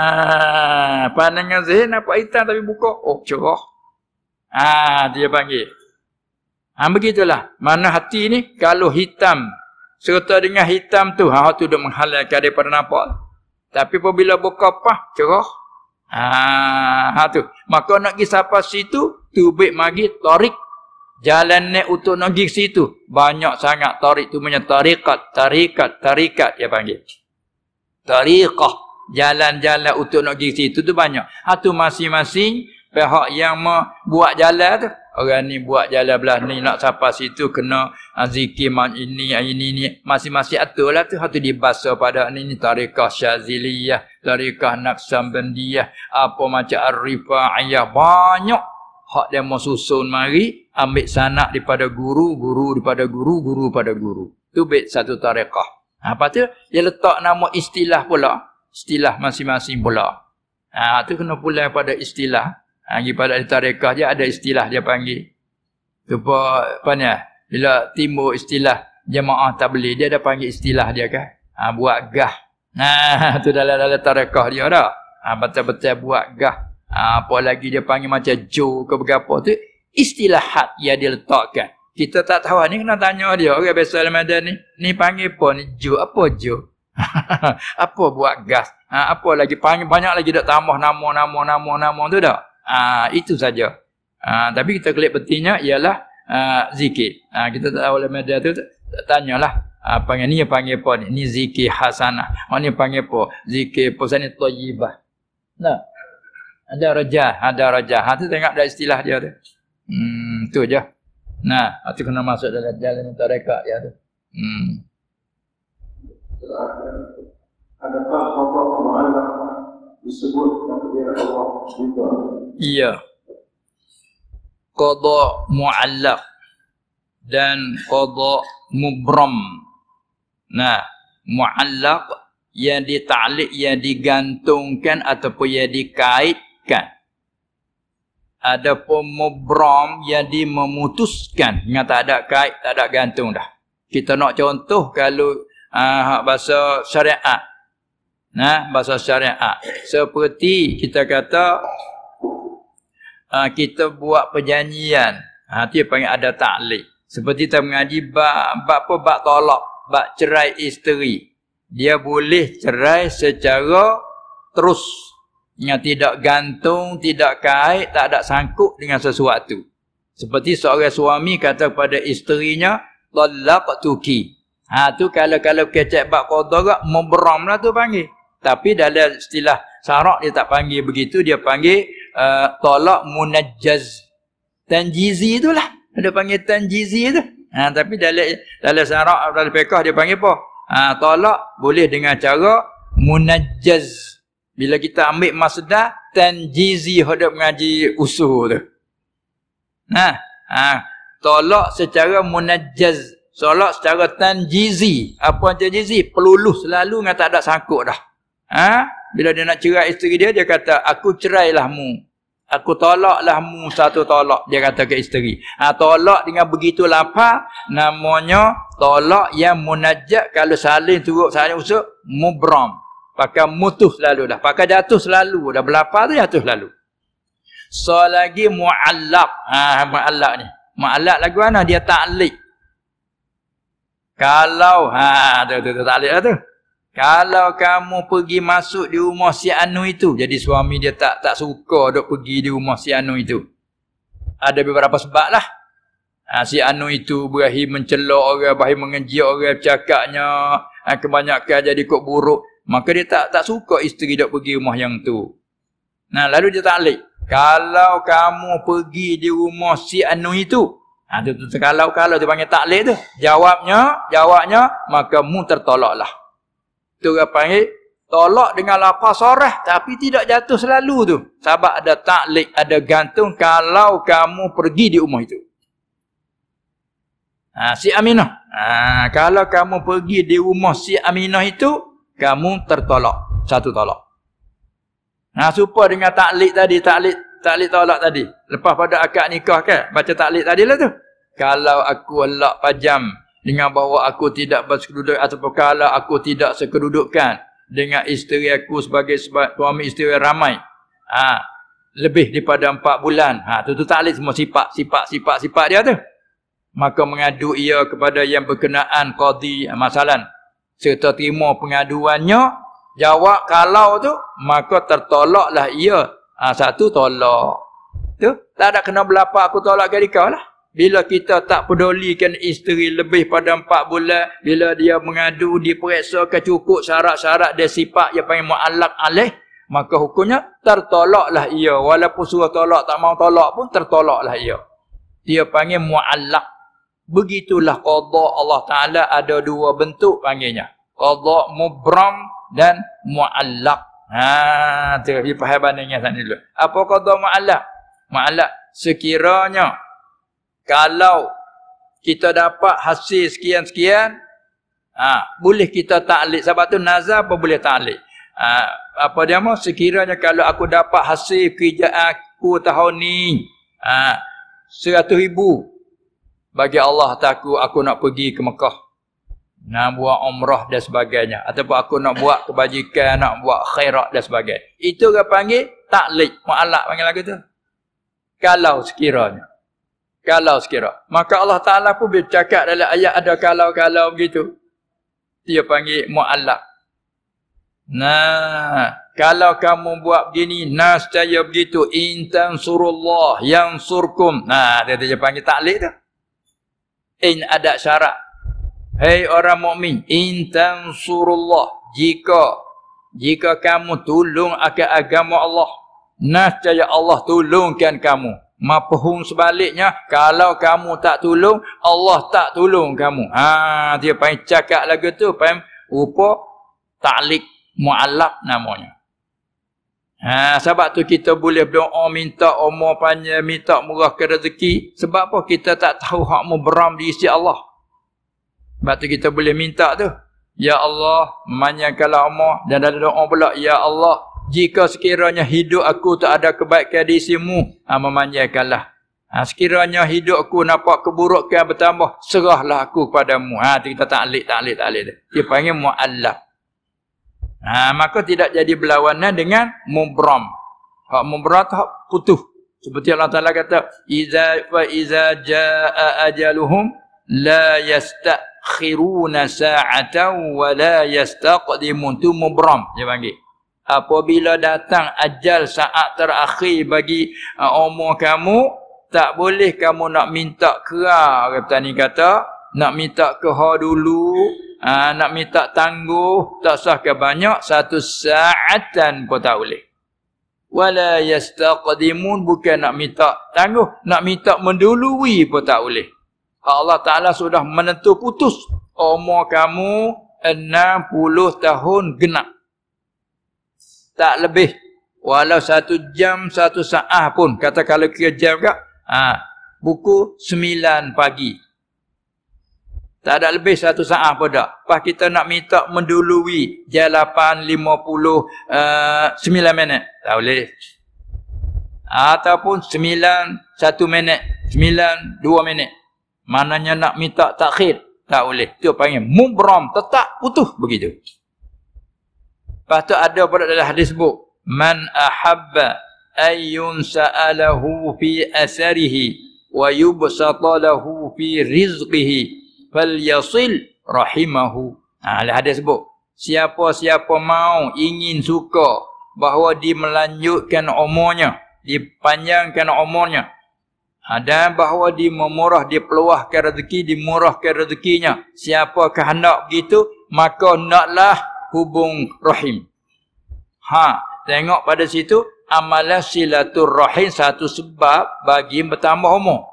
pandangan Zain nampak hitam tapi buka. Oh, cerah. Ha, dia panggil. Ha, begitulah. Mana hati ni, kalau hitam, serta dengan hitam tu, ha, tu dah menghalalkan daripada nampak. Tapi apabila buka pah, cerah. Ha, ha tu. Maka nak pergi sampai situ, tubik magi, tarik. Jalan ni untuk nak pergi situ. Banyak sangat tarik tu punya tarikat, tarikat, tarikat dia panggil. Tariqah. Jalan-jalan untuk nak pergi situ tu banyak. Ha tu masing-masing pihak yang buat jalan tu. Orang ni buat jalan belah ni nak sampai situ kena zikir ini ini ni masing-masing atur lah tu. Hatu dibahasa pada ni ni tarikah Syaziliyah, tarikah Naqsabandiyah, apa macam Ar-Rifaiyah, banyak hak dia mau susun mari ambil sanak daripada guru, guru daripada guru, guru pada guru. Tu bet satu tarikah. Apa tu? Dia letak nama istilah pula, istilah masing-masing pula. Ha tu kena pulai pada istilah. Lagi pada tarikah dia ada istilah dia panggil. Tu apa, apa ni? Bila timbul istilah jemaah tabligh dia ada panggil istilah dia kan. Ha, buat gah. Nah, tu dalam dalam tarikah dia dah. Ha, betul-betul buat gah. Ha, apa lagi dia panggil macam jo ke berapa tu istilahat yang dia letakkan. Kita tak tahu ni kena tanya dia. Orang biasa Ramadan ni, ni panggil apa ni? Jo apa jo? Apa buat gas? Ha, apa lagi panggil banyak lagi dak tambah nama-nama nama-nama tu dak. Ah, itu saja. Ah, tapi kita klik pentingnya ialah ah, zikir. Ah, kita tak tahu oleh media tu tanyalah apa ah, yang ni panggil apa ni? Ni zikir hasanah. Mana ni panggil apa? Zikir puasa ni thayyibah. Nah. Ada rajah, ada rajah. Ha tu tengok dari istilah dia tu. Hmm, tu je. Nah, itu kena masuk dalam jalan tarekat dia tu. Hmm. Adakah Allah Mu'allaq disebut dengan Allah juga? Iya. Qada mu'allaq dan qada mubram. Nah, mu'allaq yang dita'liq, yang digantungkan ataupun yang dikaitkan. Adapun mubram yang dimemutuskan, yang tak ada kait, tak ada gantung dah. Kita nak contoh kalau uh, bahasa syariat. Nah, bahasa syariat. Seperti kita kata uh, kita buat perjanjian. Ha, dia panggil ada ta'liq. Seperti kita mengaji bab bab apa bab tolak, bab cerai isteri. Dia boleh cerai secara terus, yang tidak gantung, tidak kait, tak ada sangkut dengan sesuatu. Seperti seorang suami kata kepada isterinya, talaqtuki. Ha tu kalau kalau kecek bab qada mubram lah tu panggil. Tapi dalam istilah syarak dia tak panggil begitu, dia panggil uh, talaq munajjaz. Tanjizi itulah. Dia panggil tanjizi tu. Ha, tapi dalam dalam syarak dalam fiqh dia panggil apa? Ha, talaq boleh dengan cara munajjaz. Bila kita ambil masdar tanjizi hendak mengaji usul tu. Nah, ha, talaq secara munajjaz, talaq secara tanjizi. Apa tanjizi? Peluluh selalu dengan tak ada sangkut dah. Ha? Bila dia nak cerai isteri dia, dia kata aku cerailahmu. Aku tolaklah mu satu tolak, dia kata ke isteri. Ha, tolak dengan begitu lapar, namanya tolak yang munajjat. Kalau saling turut saling usuk, mubram. Pakai mutuh selalu dah. Pakai jatuh selalu dah. Berlapar tu jatuh selalu. So lagi mu'allaq. Ha, mu'allaq ni. Mu'allaq lagu mana? Dia ta'liq. Kalau, ha, tu, tu, tu ta'liq lah tu. Kalau kamu pergi masuk di rumah si Anu itu, jadi suami dia tak tak suka duk pergi di rumah si Anu itu. Ada beberapa sebab lah. Ha, si Anu itu berakhir mencelak orang, berakhir mengeji orang, bercakapnya ha, kebanyakan jadi kok buruk. Maka dia tak tak suka isteri duk pergi rumah yang tu. Nah, lalu dia ta'liq. Kalau kamu pergi di rumah si Anu itu, ha, tu, tu, tu, kalau kalau dia panggil ta'liq tu, jawabnya, jawabnya, maka mu tertolaklah. Itu orang panggil Tolak dengan lapar sorah tapi tidak jatuh selalu tu. Sebab ada taklik, ada gantung kalau kamu pergi di rumah itu. Ha, si Aminah. Ha, kalau kamu pergi di rumah si Aminah itu, kamu tertolak. Satu tolak. Nah, supaya dengan taklik tadi, taklik taklik tolak tadi. Lepas pada akad nikah kan, baca taklik tadi lah tu. Kalau aku elak pajam dengan bahawa aku tidak bersekeduduk ataupun kalau aku tidak sekedudukan dengan isteri aku sebagai suami isteri ramai, ha, lebih daripada empat bulan, ha, tu tu taklik semua sifat, sifat, sifat, sifat dia tu. Maka mengadu ia kepada yang berkenaan qadi masalah, serta terima pengaduannya, jawab kalau tu, maka tertolaklah ia. Ha, satu tolak. Tu, tak ada kena berlapar aku tolak ke kau lah. Bila kita tak pedulikan isteri lebih pada empat bulan, bila dia mengadu, diperiksa ke cukup syarat-syarat dia sifat yang panggil mu'allaq alaih, maka hukumnya tertolaklah ia. Walaupun suruh tolak tak mau tolak pun tertolaklah ia. Dia panggil mu'allaq. Begitulah qada Allah Ta'ala ada dua bentuk panggilnya. Qada mubram dan mu'allaq. Ha, tu dia faham bandingnya sana dulu. Apa qada mu'allaq? Mu'allaq sekiranya kalau kita dapat hasil sekian-sekian, ha, boleh kita taklik. Sebab tu nazar apa boleh taklik. Ha, apa dia mahu? Sekiranya kalau aku dapat hasil kerja aku tahun ni, ha, seratus ribu. Bagi Allah takut aku nak pergi ke Mekah. Nak buat umrah dan sebagainya. Ataupun aku nak buat kebajikan, nak buat khairat dan sebagainya. Itu dia panggil taklik. Mu'allaq panggil lagu tu. Kalau sekiranya. Kalau sekira. Maka Allah Ta'ala pun bercakap dalam ayat ada kalau-kalau begitu. Dia panggil mu'allaq. Nah, kalau kamu buat begini, nascaya begitu. Intan surullah yang surkum. Nah, dia, dia panggil taklik tu. In ada syarat. Hei orang mukmin, intan surullah. Jika, jika kamu tolong akan agama Allah, nascaya Allah tolongkan kamu. Mafhum sebaliknya, kalau kamu tak tolong, Allah tak tolong kamu. Ha, dia panggil cakap lagu tu, panggil rupa taklik mu'allaq namanya. Ha, sebab tu kita boleh berdoa minta umur panjang, minta murahkan rezeki. Sebab apa? Kita tak tahu hak mubram di sisi Allah. Sebab tu kita boleh minta tu. Ya Allah, memanjangkanlah umur. Dan ada doa pula, ya Allah, jika sekiranya hidup aku tak ada kebaikan di sisimu, ha, memanjangkanlah. Ha, sekiranya hidup aku nampak keburukan bertambah, serahlah aku kepadamu. Ha, kita taklik, taklik, taklik. Dia panggil mu'allaq. Ha, maka tidak jadi berlawanan dengan mubram. Hak mubram tu hak putus. Seperti Allah Ta'ala kata, Iza fa iza jaa ajaluhum la yastakhiruna sa'atan wa la yastaqdimun. Tu mubram dia panggil. Apabila datang ajal saat terakhir bagi uh, umur kamu, tak boleh kamu nak minta kera. Petani kata, nak minta keha dulu, uh, nak minta tangguh, tak sah ke banyak, satu saatan pun tak boleh. Wala yastaqdimun, bukan nak minta tangguh, nak minta mendului pun tak boleh. Allah Ta'ala sudah menentu putus. Umur kamu enam puluh tahun genap. Tak lebih. Walau satu jam, satu saat pun. Kata kalau kira jam kak. Ha, buku sembilan pagi. Tak ada lebih satu saat pun dah. Lepas kita nak minta mendului jam lapan lima puluh sembilan minit. Tak boleh. Ataupun sembilan satu minit. sembilan dua minit. Maknanya nak minta takhir. Tak boleh. Itu panggil mubram. Tetap putus begitu. Lepas tu ada pada dalam hadis sebut, man ahabba ayyun sa'alahu fi asarihi wa yubsata lahu fi rizqihi falyasil rahimahu. Ha, dalam hadis sebut, siapa-siapa mau ingin suka bahawa dia melanjutkan umurnya, dipanjangkan umurnya, ha, dan bahawa dia memurah, dia peluahkan rezeki, dimurahkan rezekinya. Siapa kehendak begitu, maka naklah hubung rahim. Ha, tengok pada situ amalan silaturrahim satu sebab bagi bertambah umur.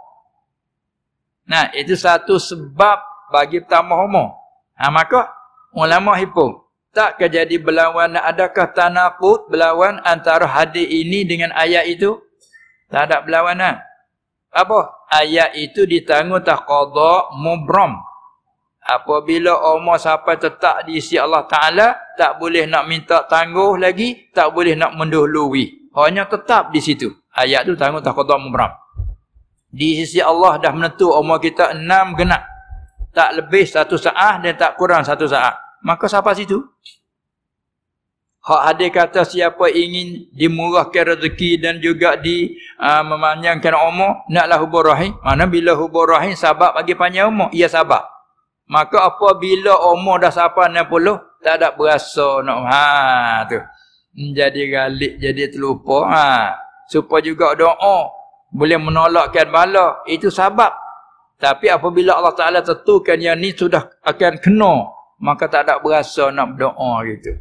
Nah, itu satu sebab bagi bertambah umur. Ha, maka ulama hitung Tak jadi berlawanan. Adakah tanaqud berlawan antara hadis ini dengan ayat itu? Tak ada berlawanan. Apa? Ayat itu ditanggung tak qada mubram. Apabila umur sampai tetap di sisi Allah Ta'ala, tak boleh nak minta tangguh lagi, tak boleh nak mendahului. Hanya tetap di situ. Ayat tu tanggung tak qada mubram. Di sisi Allah dah menentu umur kita enam genap. Tak lebih satu saat dan tak kurang satu saat. Maka sampai situ. Hak hadis kata siapa ingin dimurahkan rezeki dan juga di uh, memanjangkan umur, naklah hubur rahim. Mana bila hubur rahim sabab bagi panjang umur, ia sabab. Maka apabila umur dah sampai enam puluh, tak ada berasa nak ha tu. Jadi galik, jadi terlupa. Ha. Supaya juga doa boleh menolakkan bala, itu sabab. Tapi apabila Allah Ta'ala tentukan yang ni sudah akan kena, maka tak ada berasa nak berdoa gitu.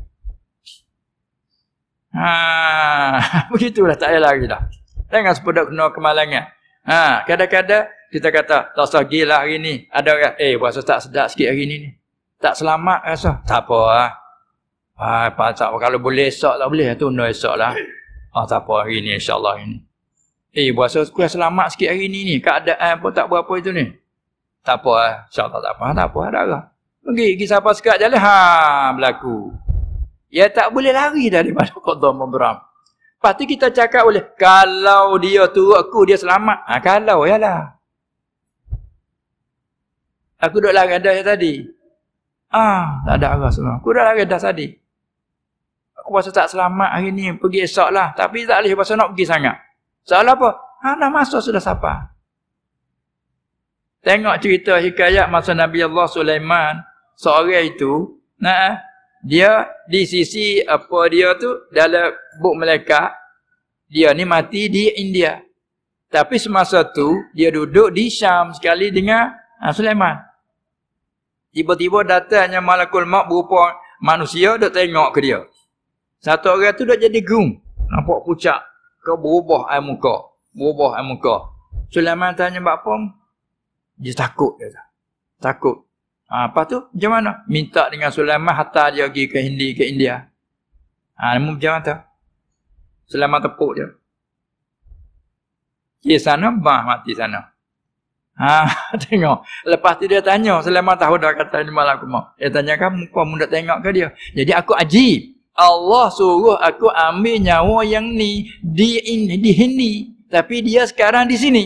Ha, begitulah, tak ada lagi dah. Jangan sepeda kena kemalangan. Ha, kadang-kadang kita kata, tak usah gila hari ni. Ada orang, eh puasa tak sedap sikit hari ni ni. Tak selamat rasa. Tak apa lah. Ha, pasal kalau boleh esok tak boleh, tunda esok lah. Ah, tak apa hari ni, insyaAllah hari ni. Eh, puasa kurang selamat sikit hari ni ni. Keadaan pun tak berapa itu ni. Tak apa lah. InsyaAllah tak apa. Tak apa, ada lah. Pergi, pergi siapa sekat jalan, ha, berlaku. Ya tak boleh lari daripada qada mubram. Lepas tu kita cakap boleh, kalau dia turut aku, dia selamat. Ha, kalau, yalah. Aku duduk lari dah tadi. Ah, tak ada arah semua. Aku duduk lari dah tadi. Aku rasa tak selamat hari ni, pergi esok lah. Tapi tak boleh pasal nak pergi sangat. Soal apa? Ha, dah masuk sudah siapa? Tengok cerita hikayat masa Nabi Allah Sulaiman. Seorang itu, nah, dia di sisi apa dia tu, dalam buk malaikat, dia ni mati di India. Tapi semasa tu, dia duduk di Syam sekali dengan ha, Sulaiman. Tiba-tiba datangnya malakul maut berupa manusia, duk tengok ke dia. Satu orang tu duk jadi gum. Nampak pucat. Ke berubah air muka. Berubah air muka. Sulaiman tanya, apa? Dia takut. Dia takut. Ha, apa tu? Macam mana? Minta dengan Sulaiman hatta dia pergi ke Hindi, ke India. Ha, macam mana tu? Sulaiman tepuk dia. Di sana, bah mati sana. Ha, tengok. Lepas tu dia tanya, Sulaiman tahu dah kata ni malah aku mau. Dia tanya, kamu kau muda tengok ke dia? Jadi aku ajib. Allah suruh aku ambil nyawa yang ni di di Hindi, tapi dia sekarang di sini.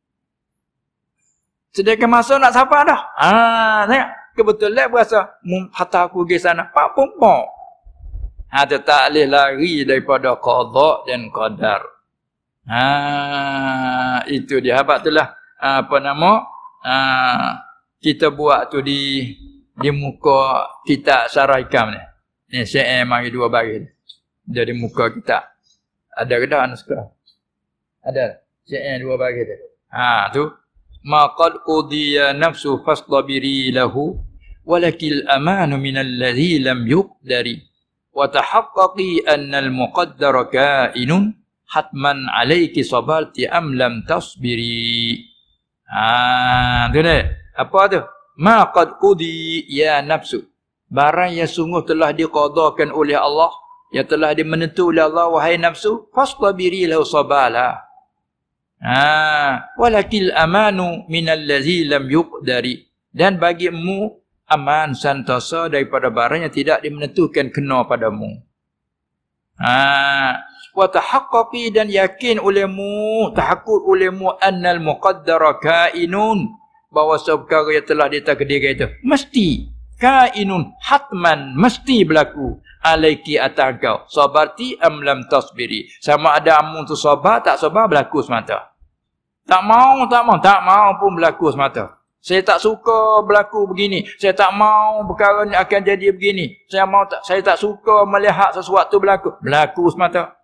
Sedangkan masa nak siapa dah? Ah, tengok kebetulan berasa hatta aku pergi sana, pak pompo. Ha, tak boleh lari daripada qada dan qadar. Ha, itu dia. Habaq itulah apa nama? Ha, kita buat tu di di muka kitab Syarah Hikam ni. Ni saya mari dua baris. Dari muka kita. Ada ke dah anak sekolah? Ada. Saya dua baris dia. Ha tu. Ma qad udiya nafsu fastabiri lahu walakil amanu minal ladzi lam yuqdari wa tahaqqaqi anna al muqaddara kainun hatman alayki sabarti am lam tasbiri. Ha tu ni. Apa tu? Ma qad udi ya nafsu. Barang yang sungguh telah diqadakan oleh Allah, yang telah dimenentu oleh Allah, wahai nafsu, fastabiri lahu sabala. Ha, walakil amanu minal ladzi lam yuqdari. Dan bagimu aman santosa daripada barang yang tidak dimenentukan kena padamu. Ha, wa tahaqqaqi dan yakin olehmu, tahaqqud olehmu annal muqaddara kainun, bahawa perkara yang telah ditakdirkan itu mesti kainun, hatman, mesti berlaku alaiki atas kau. Sabarti am lam tasbiri. Sama ada amu tu sabar, tak sabar, berlaku semata. Tak mau, tak mau, tak mau pun berlaku semata. Saya tak suka berlaku begini. Saya tak mau perkara ni akan jadi begini. Saya mau tak, saya tak suka melihat sesuatu berlaku. Berlaku semata.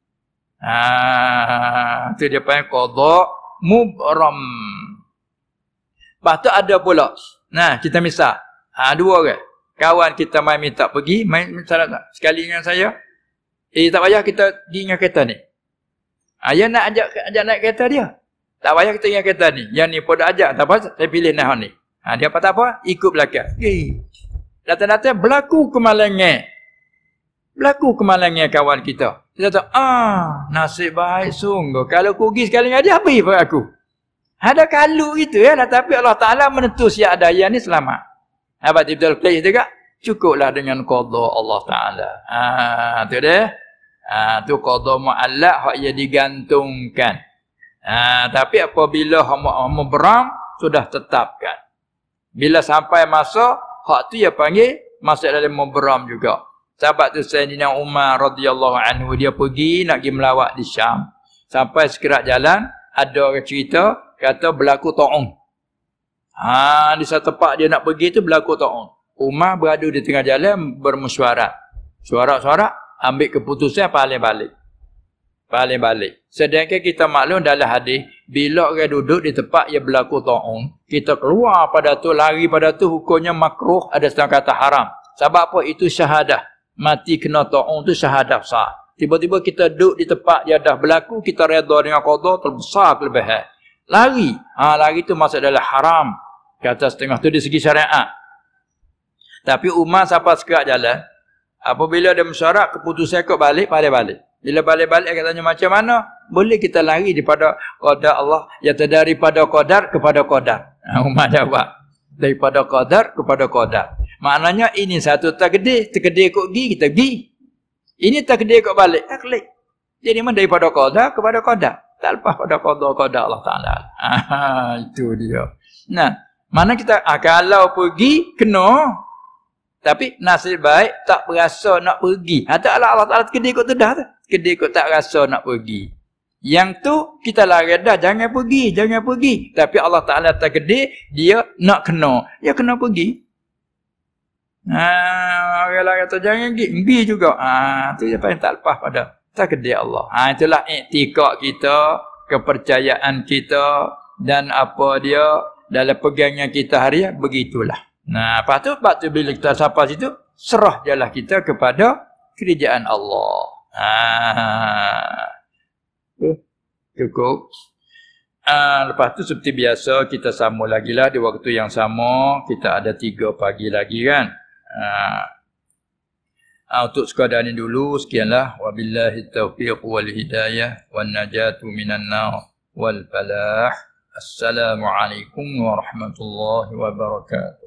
Ah, tu dia panggil qada mubram. Lepas tu ada pula. Nah, kita misal. Ha, dua orang. Kawan kita main minta pergi, main minta tak? Sekali dengan saya. Eh, tak payah kita pergi dengan kereta ni. Ha, dia nak ajak, ajak naik kereta dia. Tak payah kita dengan kereta ni. Yang ni pun dah ajak. Tak apa, saya pilih naik ni. Ha, dia apa tak apa, ikut belakang. Eh. Datang-datang berlaku kemalangan. Berlaku kemalangan kawan kita. Kita kata, ah, nasib baik sungguh. Kalau aku pergi sekali dengan dia, habis pada aku. Ada kalu gitu ya, tapi Allah Ta'ala menentu siap daya ni selamat. Abad Ibn Al-Qais juga, cukuplah dengan qada Allah Ta'ala. Ah, tu dia. Ah, tu qada mu'allak, hak ia digantungkan. Ah, tapi apabila hamba beram, sudah tetapkan. Bila sampai masa, hak tu ia panggil, masuk dalam memberam juga. Sahabat tu Sayyidina Umar radhiyallahu anhu, dia pergi nak pergi melawat di Syam. Sampai sekerat jalan, ada orang cerita, kata berlaku ta'un. Ha, di satu tempat dia nak pergi tu berlaku ta'un. Umar berada di tengah jalan bermesyuarat. Suara-suara, ambil keputusan paling balik. Paling balik. Sedangkan kita maklum dalam hadis, bila orang duduk di tempat yang berlaku ta'un, kita keluar pada tu, lari pada tu, hukumnya makruh, ada setengah kata haram. Sebab apa? Itu syahadah. Mati kena ta'un tu syahadah besar. Tiba-tiba kita duduk di tempat yang dah berlaku, kita redha dengan qada terbesar kelebihan. Lari. Ha, lari tu masuk dalam haram. Kata setengah tu di segi syariat. Tapi Umar sampai sekerat jalan, apabila dia mesyuarat, keputusan ikut balik, balik-balik. Bila balik-balik, dia tanya macam mana? Boleh kita lari daripada qadar Allah, yang daripada qadar kepada qadar. Ha, Umar jawab. Daripada qadar kepada qadar. Maknanya ini satu takdir, takdir ikut pergi, kita pergi. Ini takdir ikut balik, tak klik. Jadi mana daripada qadar kepada qadar. Tak lepas pada qadar-qadar Allah Ta'ala. Ah, itu dia. Nah, mana kita, ah, kalau pergi, kena. Tapi nasib baik, tak berasa nak pergi. Ha, tak Allah Ta'ala takdir ikut tu dah. Takdir ikut tak rasa nak pergi. Yang tu, kita lari dah, jangan pergi, jangan pergi. Tapi Allah Ta'ala takdir, dia nak kena. Dia kena pergi. Ha, orang lain kata jangan pergi, pergi juga. Ha, tu dia paling tak lepas pada takdir Allah. Ha, itulah iktikad kita, kepercayaan kita, dan apa dia dalam pegangan kita hari ya, begitulah. Nah, lepas tu, lepas tu bila kita sampai situ, serah jalah kita kepada kerajaan Allah. Ha, uh, cukup. Uh, lepas tu seperti biasa kita sambung lagi lah di waktu yang sama. Kita ada tiga pagi lagi kan. Uh, uh, untuk sekadar ini dulu sekianlah. Wabillahi taufiq wal hidayah wan najatu minan nar wal falah. Assalamualaikum warahmatullahi wabarakatuh.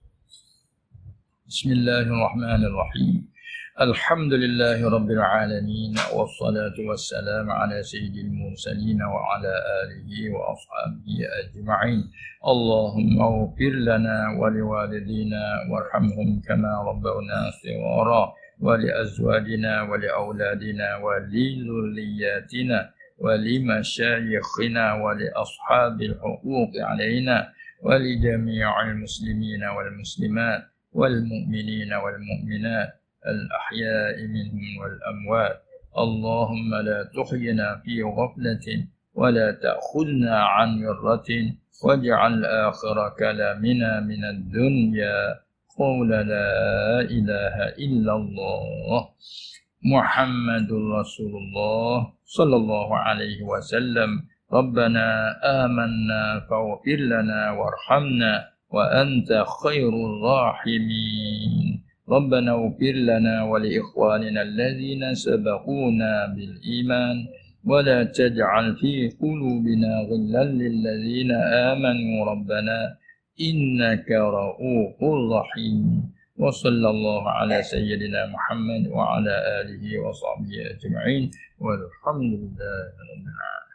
Bismillahirrahmanirrahim. Alhamdulillahi rabbil alamin wassalatu wassalamu ala sayyidil mursalin wa ala alihi wa ashabihi ajma'in. Allahumma ighfir lana wa liwalidina warhamhum kama rabbawna shighara wa li azwajina wa li auladina wa li dhurriyyatina wa li mashayikhina wa li ashabil huquq alaina wa li jami'il muslimina wal muslimat wal mu'minina wal mu'minat الأحياء منهم والأموات. اللهم لا تحينا في غفلة ولا تأخذنا عن مرة واجعل آخر كلامنا من الدنيا قول لا إله إلا الله محمد رسول الله صلى الله عليه وسلم. ربنا آمنا فاغفر لنا وارحمنا وأنت خير الراحمين. ربنا اغفر لنا ولإخواننا الذين سبقونا بالإيمان ولا تجعل في قلوبنا غلا للذين آمنوا ربنا إنك رؤوف رحيم. وصلى الله على سيدنا محمد وعلى آله وصحبه أجمعين والحمد لله رب العالمين.